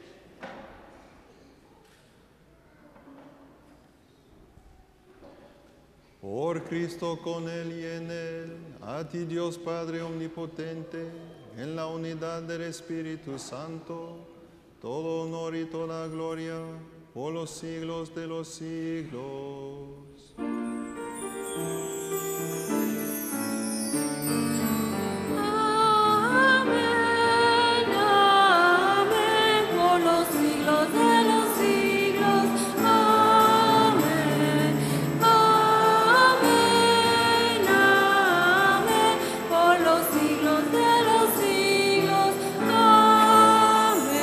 Por Cristo, con Él y en Él, a ti Dios Padre omnipotente, en la unidad del Espíritu Santo, todo honor y toda gloria, por los siglos de los siglos. Amén, amén, por los siglos de los siglos. Amén, amén, amén, por los siglos de los siglos. Amén.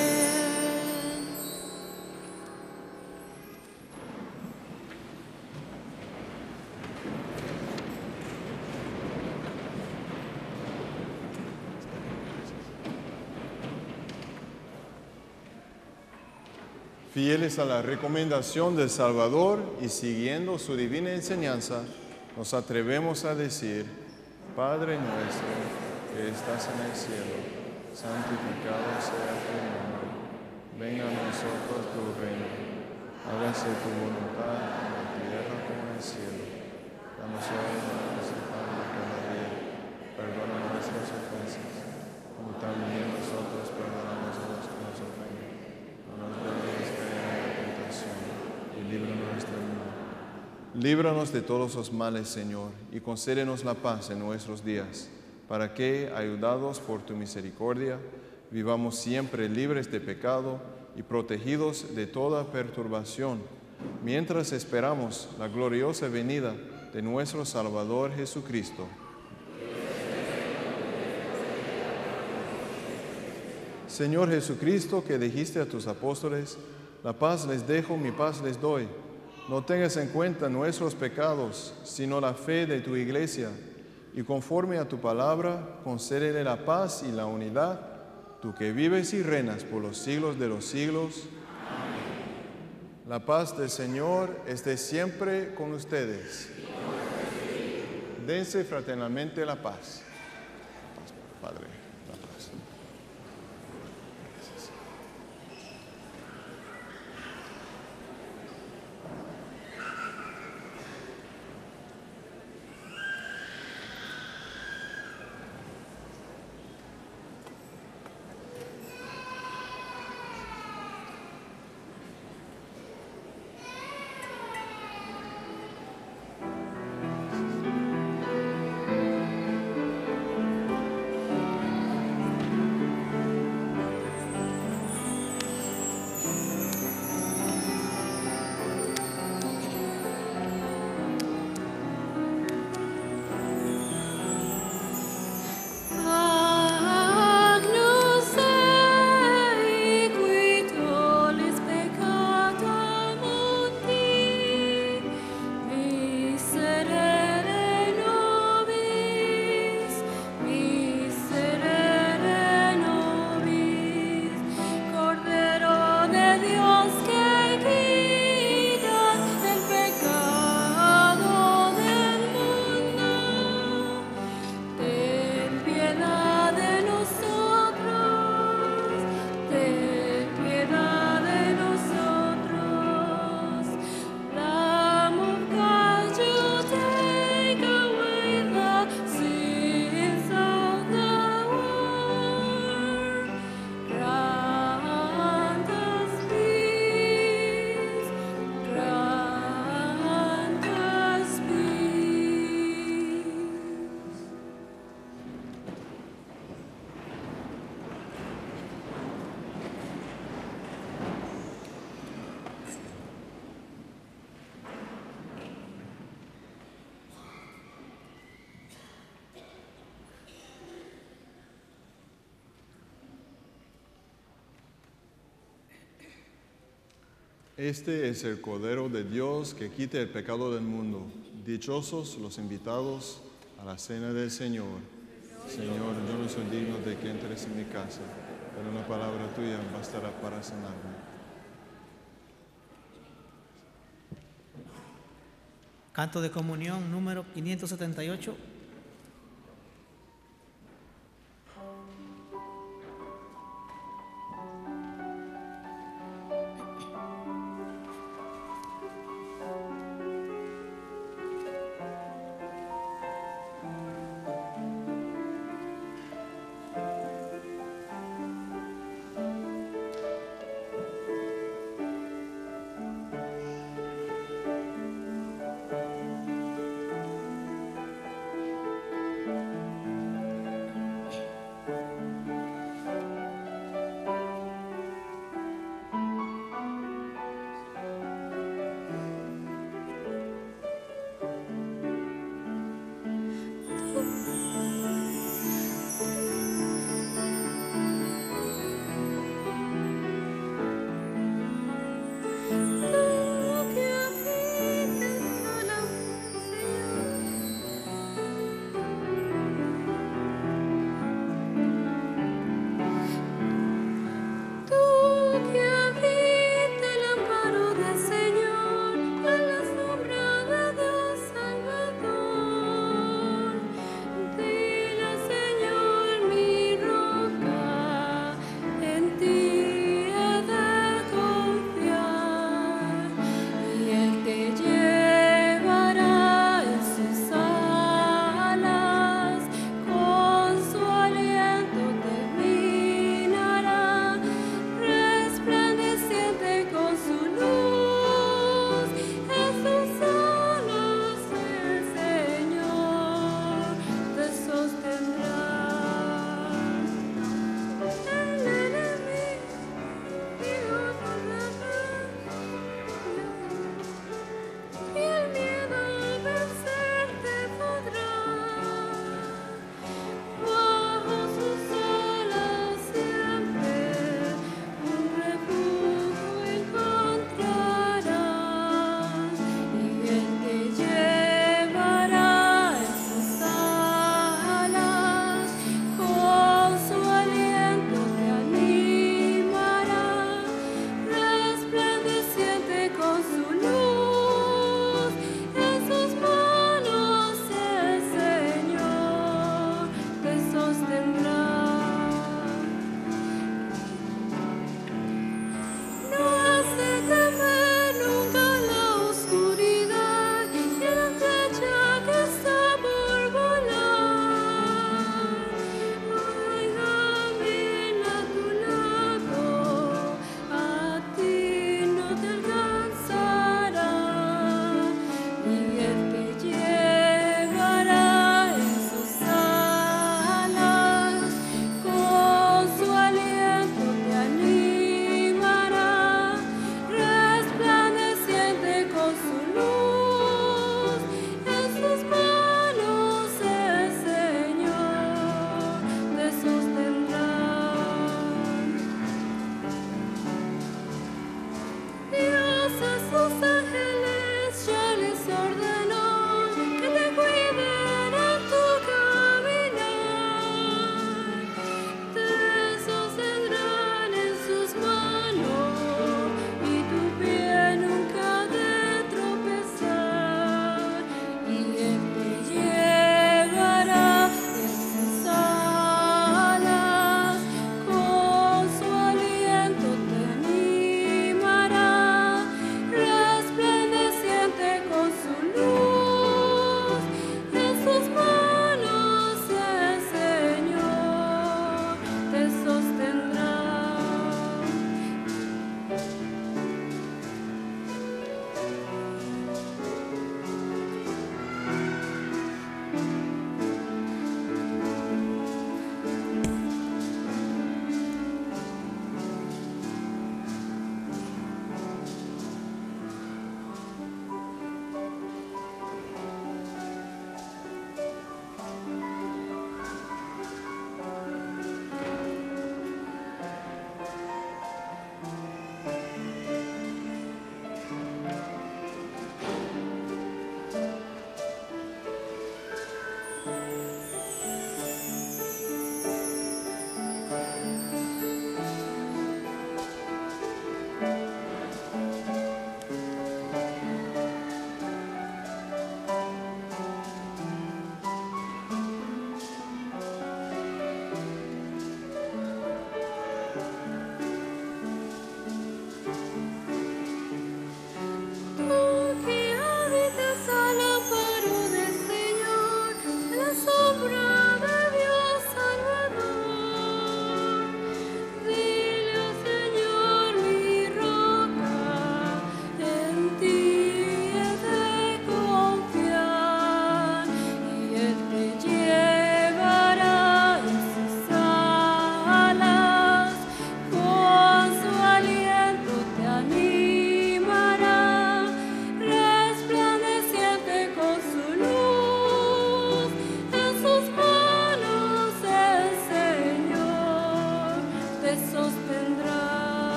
Fieles a la recomendación del Salvador y siguiendo su divina enseñanza, nos atrevemos a decir: Padre nuestro que estás en el cielo, santificado sea tu nombre. Venga a nosotros tu reino. Hágase tu voluntad en la tierra como en el cielo. Danos hoy nuestro pan de cada día. Perdona nuestras ofensas, como también nosotros perdonamos a los que nos ofenden. No nos dejes caer en la tentación y líbranos del mal. Líbranos de todos los males, Señor, y concédenos la paz en nuestros días, para que, ayudados por tu misericordia, vivamos siempre libres de pecado y protegidos de toda perturbación, mientras esperamos la gloriosa venida de nuestro Salvador Jesucristo. Señor Jesucristo, que dijiste a tus apóstoles, la paz les dejo, mi paz les doy. No tengas en cuenta nuestros pecados, sino la fe de tu iglesia, y conforme a tu palabra, concédele la paz y la unidad, tú que vives y reinas por los siglos de los siglos. Amén. La paz del Señor esté siempre con ustedes. Dense fraternalmente la paz. Padre, la paz. Gracias. Agnus Dei, qui tollis peccata mundi, miserere nobis, miserere nobis, Cordero de Dios que quitas el pecado del mundo. Ten piedad de nosotros, ten piedad de nosotros. Lamb of God, you take away the sins of the world. Grant us peace, grant us peace. Este es el Cordero de Dios que quita el pecado del mundo. Dichosos los invitados a la cena del Señor. Señor, yo no soy digno de que entres en mi casa, pero una palabra tuya bastará para sanarme. Canto de comunión número quinientos setenta y ocho.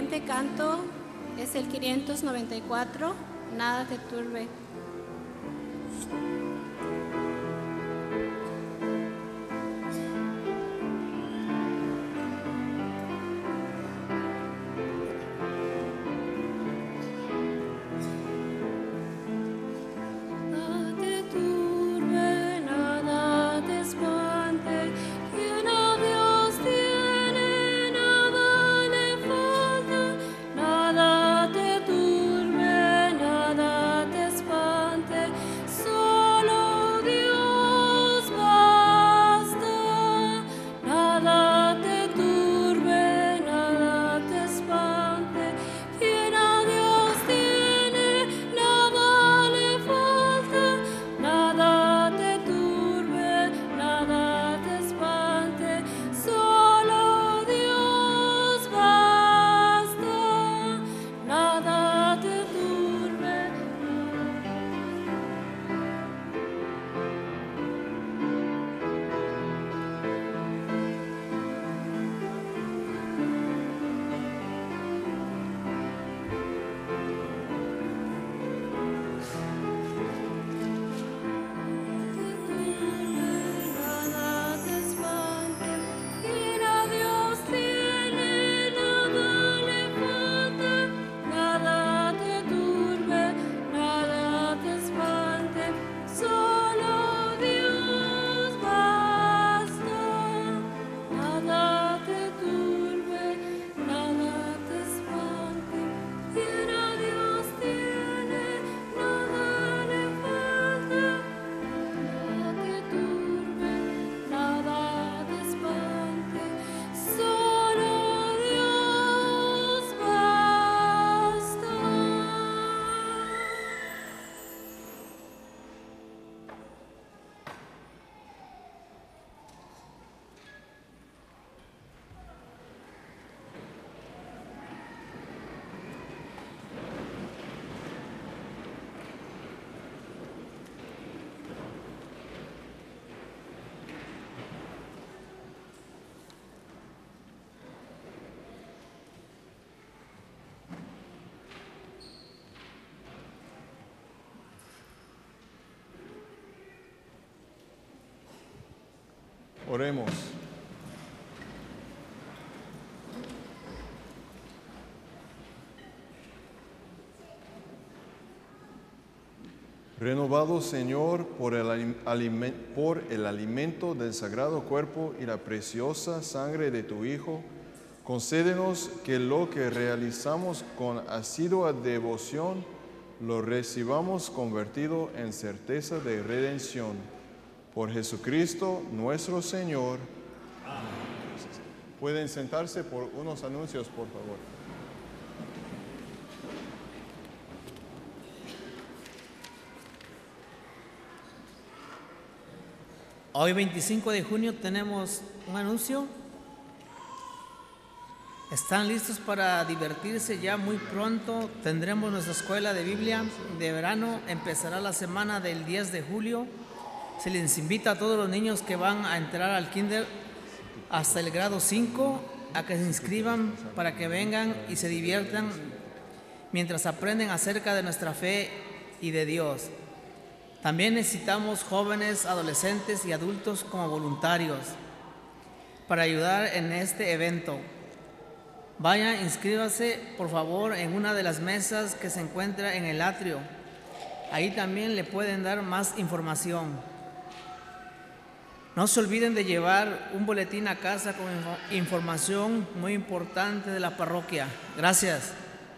siguiente canto es el quinientos noventa y cuatro, Nada te turbe. Nada te turbe, nada te espante, quien a Dios tiene, nada le falta. Nada te turbe, nada te espante, solo Dios basta. Nada te turbe, nada te espante, quien a Dios tiene, nada le falta. Nada te turbe, nada te espante, solo Dios basta. Nada te turbe. Nada te espante, quien a Dios tiene, nada le falta. Nada te turbe, nada te espante, solo Dios basta. Nada te turbe, nada te espante, quien a Dios tiene, nada le falta. Nada te turbe, nada te espante, solo Dios basta. Oremos. Renovado, Señor, por el, alim- alimen- por el alimento del sagrado cuerpo y la preciosa sangre de tu Hijo, concédenos que lo que realizamos con asidua devoción lo recibamos convertido en certeza de redención. Por Jesucristo nuestro Señor. Pueden sentarse por unos anuncios, por favor. Hoy veinticinco de junio tenemos un anuncio. ¿Están listos para divertirse? Ya muy pronto tendremos nuestra escuela de Biblia de verano. Empezará la semana del diez de julio. Se les invita a todos los niños que van a entrar al kinder hasta el grado cinco a que se inscriban para que vengan y se diviertan mientras aprenden acerca de nuestra fe y de Dios. También necesitamos jóvenes, adolescentes y adultos como voluntarios para ayudar en este evento. Vaya, inscríbase por favor en una de las mesas que se encuentra en el atrio. Ahí también le pueden dar más información. No se olviden de llevar un boletín a casa con info- información muy importante de la parroquia. Gracias.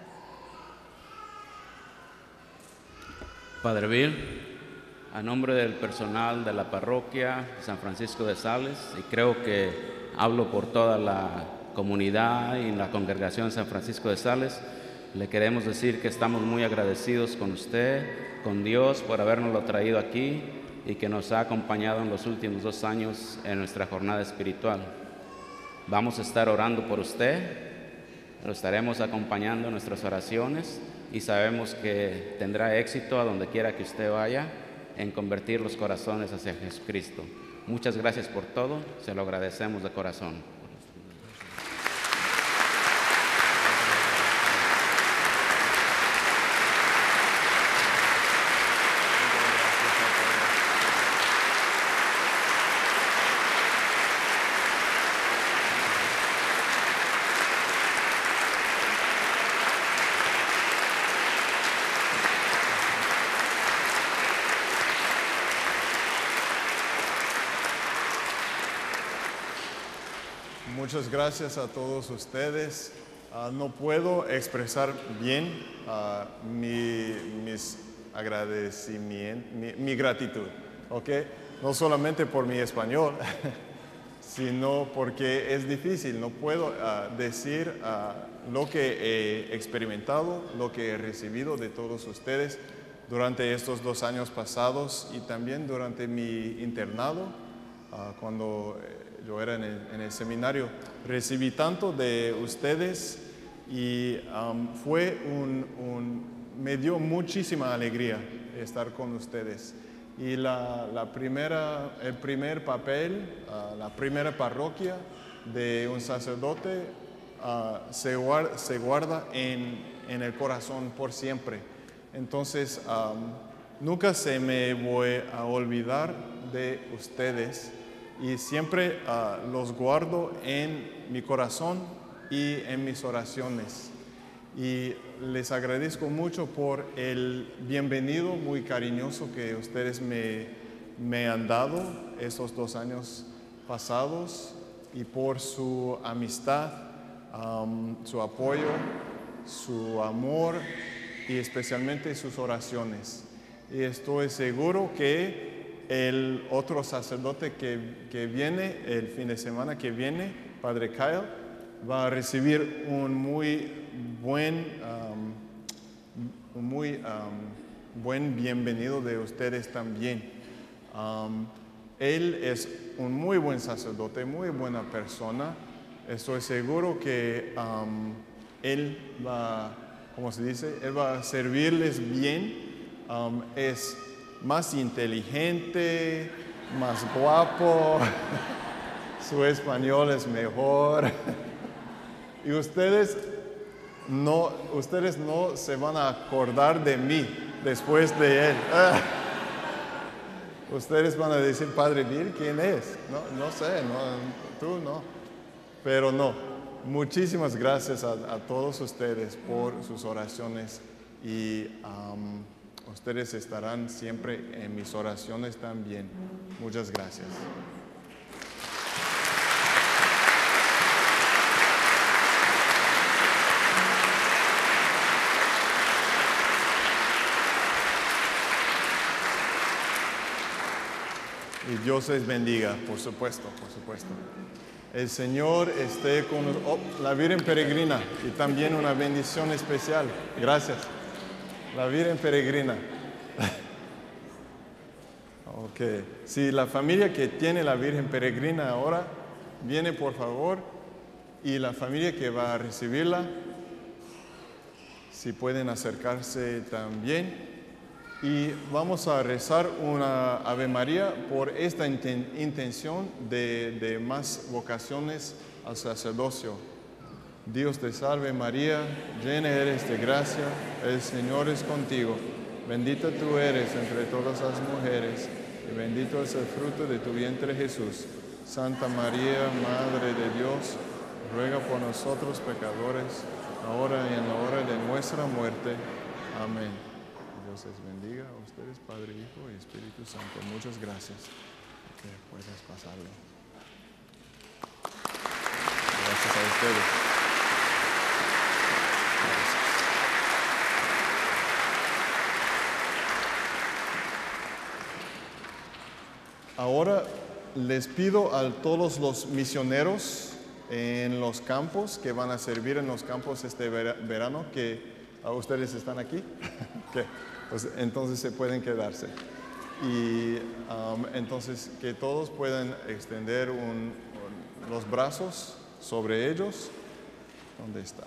Padre Bill, a nombre del personal de la parroquia San Francisco de Sales, y creo que hablo por toda la comunidad y la congregación de San Francisco de Sales, le queremos decir que estamos muy agradecidos con usted, con Dios, por habernoslo traído aquí y que nos ha acompañado en los últimos dos años en nuestra jornada espiritual. Vamos a estar orando por usted, lo estaremos acompañando en nuestras oraciones y sabemos que tendrá éxito a donde quiera que usted vaya en convertir los corazones hacia Jesucristo. Muchas gracias por todo, se lo agradecemos de corazón. Muchas gracias a todos ustedes. Uh, no puedo expresar bien uh, mi, mis agradecimientos, mi, mi gratitud, ¿ok? No solamente por mi español, sino porque es difícil. No puedo uh, decir uh, lo que he experimentado, lo que he recibido de todos ustedes durante estos dos años pasados y también durante mi internado, uh, cuando yo era en el, en el seminario. Recibí tanto de ustedes y um, fue un, un, me dio muchísima alegría estar con ustedes. Y la, la primera, el primer papel, uh, la primera parroquia de un sacerdote uh, se, guarda, se guarda en, en el corazón por siempre. Entonces, um, nunca se me voy a olvidar de ustedes y siempre uh, los guardo en mi corazón y en mis oraciones. Y les agradezco mucho por el bienvenido muy cariñoso que ustedes me, me han dado estos dos años pasados y por su amistad, um, su apoyo, su amor y especialmente sus oraciones. Y estoy seguro que el otro sacerdote que, que viene, el fin de semana que viene, Padre Kyle, va a recibir un muy buen, um, un muy um, buen bienvenido de ustedes también. Um, él es un muy buen sacerdote, muy buena persona. Estoy seguro que um, él va, ¿cómo se dice? Él va a servirles bien. Um, es más inteligente, más guapo, su español es mejor. Y ustedes no, ustedes no se van a acordar de mí después de él. Ustedes van a decir, Padre Bill, ¿quién es? No, no sé, no, tú no. Pero no, muchísimas gracias a, a todos ustedes por sus oraciones y um, ustedes estarán siempre en mis oraciones también. Muchas gracias. Y Dios les bendiga, por supuesto, por supuesto. El Señor esté con oh, la Virgen Peregrina y también una bendición especial. Gracias. La Virgen Peregrina. Ok. Si la familia que tiene la Virgen Peregrina ahora, viene por favor. Y la familia que va a recibirla, si pueden acercarse también. Y vamos a rezar una Ave María por esta inten- intención de, de más vocaciones al sacerdocio. Dios te salve María, llena eres de gracia, el Señor es contigo. Bendita tú eres entre todas las mujeres y bendito es el fruto de tu vientre Jesús. Santa María, Madre de Dios, ruega por nosotros pecadores, ahora y en la hora de nuestra muerte. Amén. Dios les bendiga a ustedes, Padre, Hijo y Espíritu Santo. Muchas gracias. Que puedas pasarlo. Gracias a ustedes. Gracias. Ahora les pido a todos los misioneros en los campos que van a servir en los campos este verano que a ustedes están aquí. Okay. Pues entonces se pueden quedarse. Y um, entonces que todos puedan extender un, un, los brazos sobre ellos. ¿Dónde está?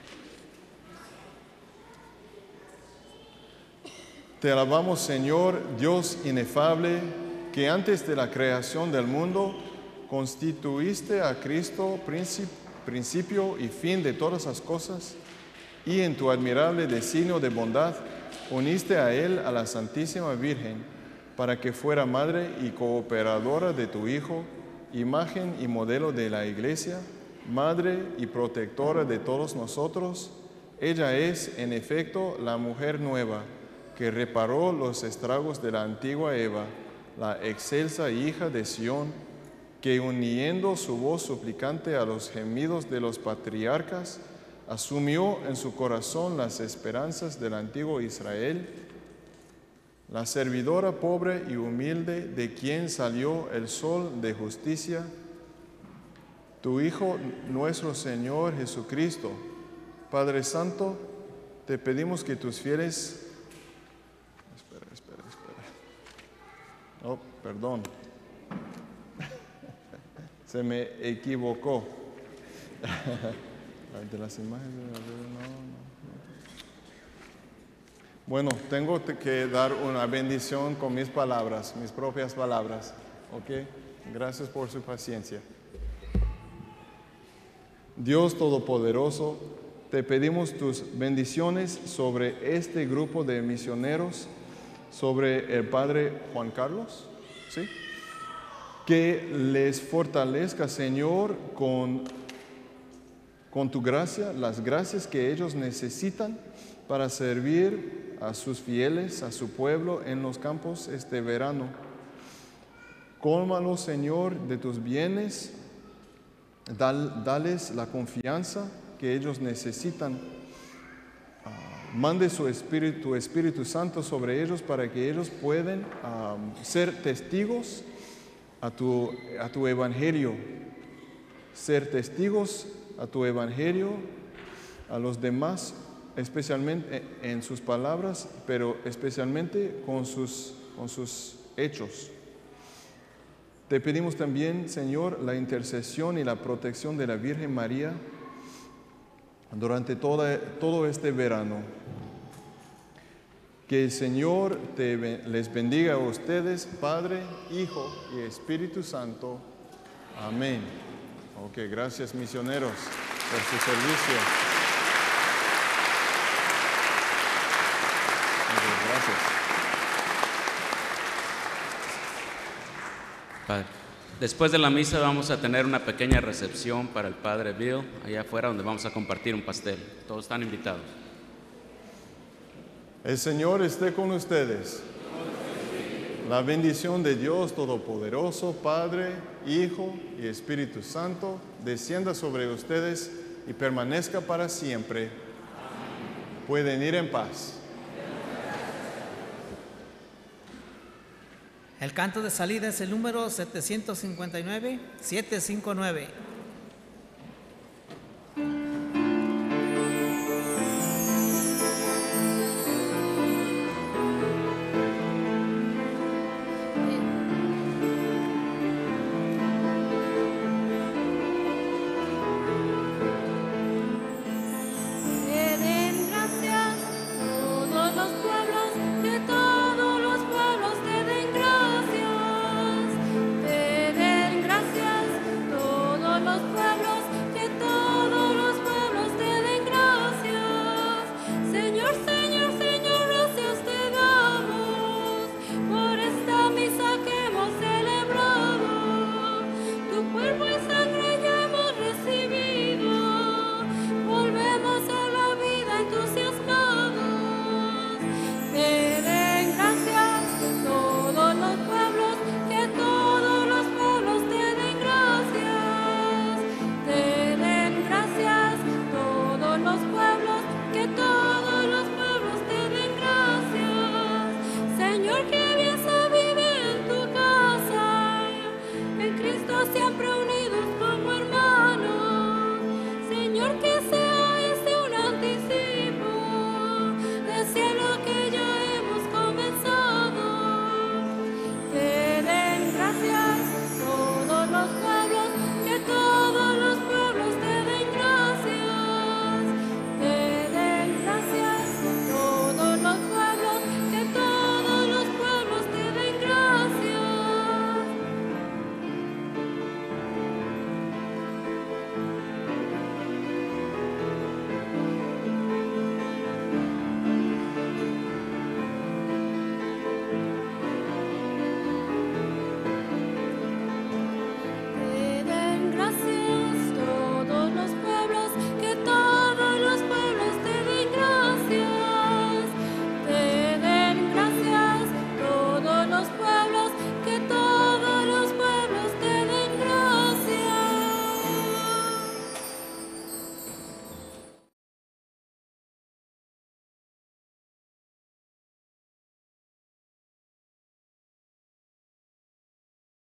Te alabamos, Señor, Dios inefable, que antes de la creación del mundo constituiste a Cristo principio y fin de todas las cosas, y en tu admirable designio de bondad uniste a Él a la Santísima Virgen, para que fuera madre y cooperadora de tu Hijo, imagen y modelo de la Iglesia, madre y protectora de todos nosotros. Ella es, en efecto, la mujer nueva, que reparó los estragos de la antigua Eva, la excelsa hija de Sión, que uniendo su voz suplicante a los gemidos de los patriarcas, asumió en su corazón las esperanzas del antiguo Israel, la servidora pobre y humilde de quien salió el sol de justicia, tu Hijo nuestro Señor Jesucristo. Padre Santo, te pedimos que tus fieles... Espera, espera, espera. Oh, perdón. Se me equivocó. De las imágenes, no, no, no. Bueno, tengo que dar una bendición con mis palabras, mis propias palabras. ¿Ok? Gracias por su paciencia. Dios Todopoderoso, te pedimos tus bendiciones sobre este grupo de misioneros, sobre el Padre Juan Carlos, ¿sí? Que les fortalezca, Señor, con, con tu gracia, las gracias que ellos necesitan para servir a sus fieles, a su pueblo en los campos este verano. Cólmalos, Señor, de tus bienes, Dal, dales la confianza que ellos necesitan. Uh, mande su Espíritu, tu Espíritu Santo sobre ellos para que ellos puedan um, ser testigos a tu, a tu Evangelio, ser testigos a tu Evangelio, a los demás, especialmente en sus palabras, pero especialmente con sus, con sus hechos. Te pedimos también, Señor, la intercesión y la protección de la Virgen María durante toda, todo este verano. Que el Señor te, les bendiga a ustedes, Padre, Hijo y Espíritu Santo. Amén. Ok, gracias, misioneros, por su servicio. Okay, gracias. Padre. Después de la misa vamos a tener una pequeña recepción para el Padre Bill, allá afuera, donde vamos a compartir un pastel. Todos están invitados. El Señor esté con ustedes. La bendición de Dios Todopoderoso, Padre, Hijo y Espíritu Santo, descienda sobre ustedes y permanezca para siempre. Pueden ir en paz. El canto de salida es el número setecientos cincuenta y nueve, setecientos cincuenta y nueve.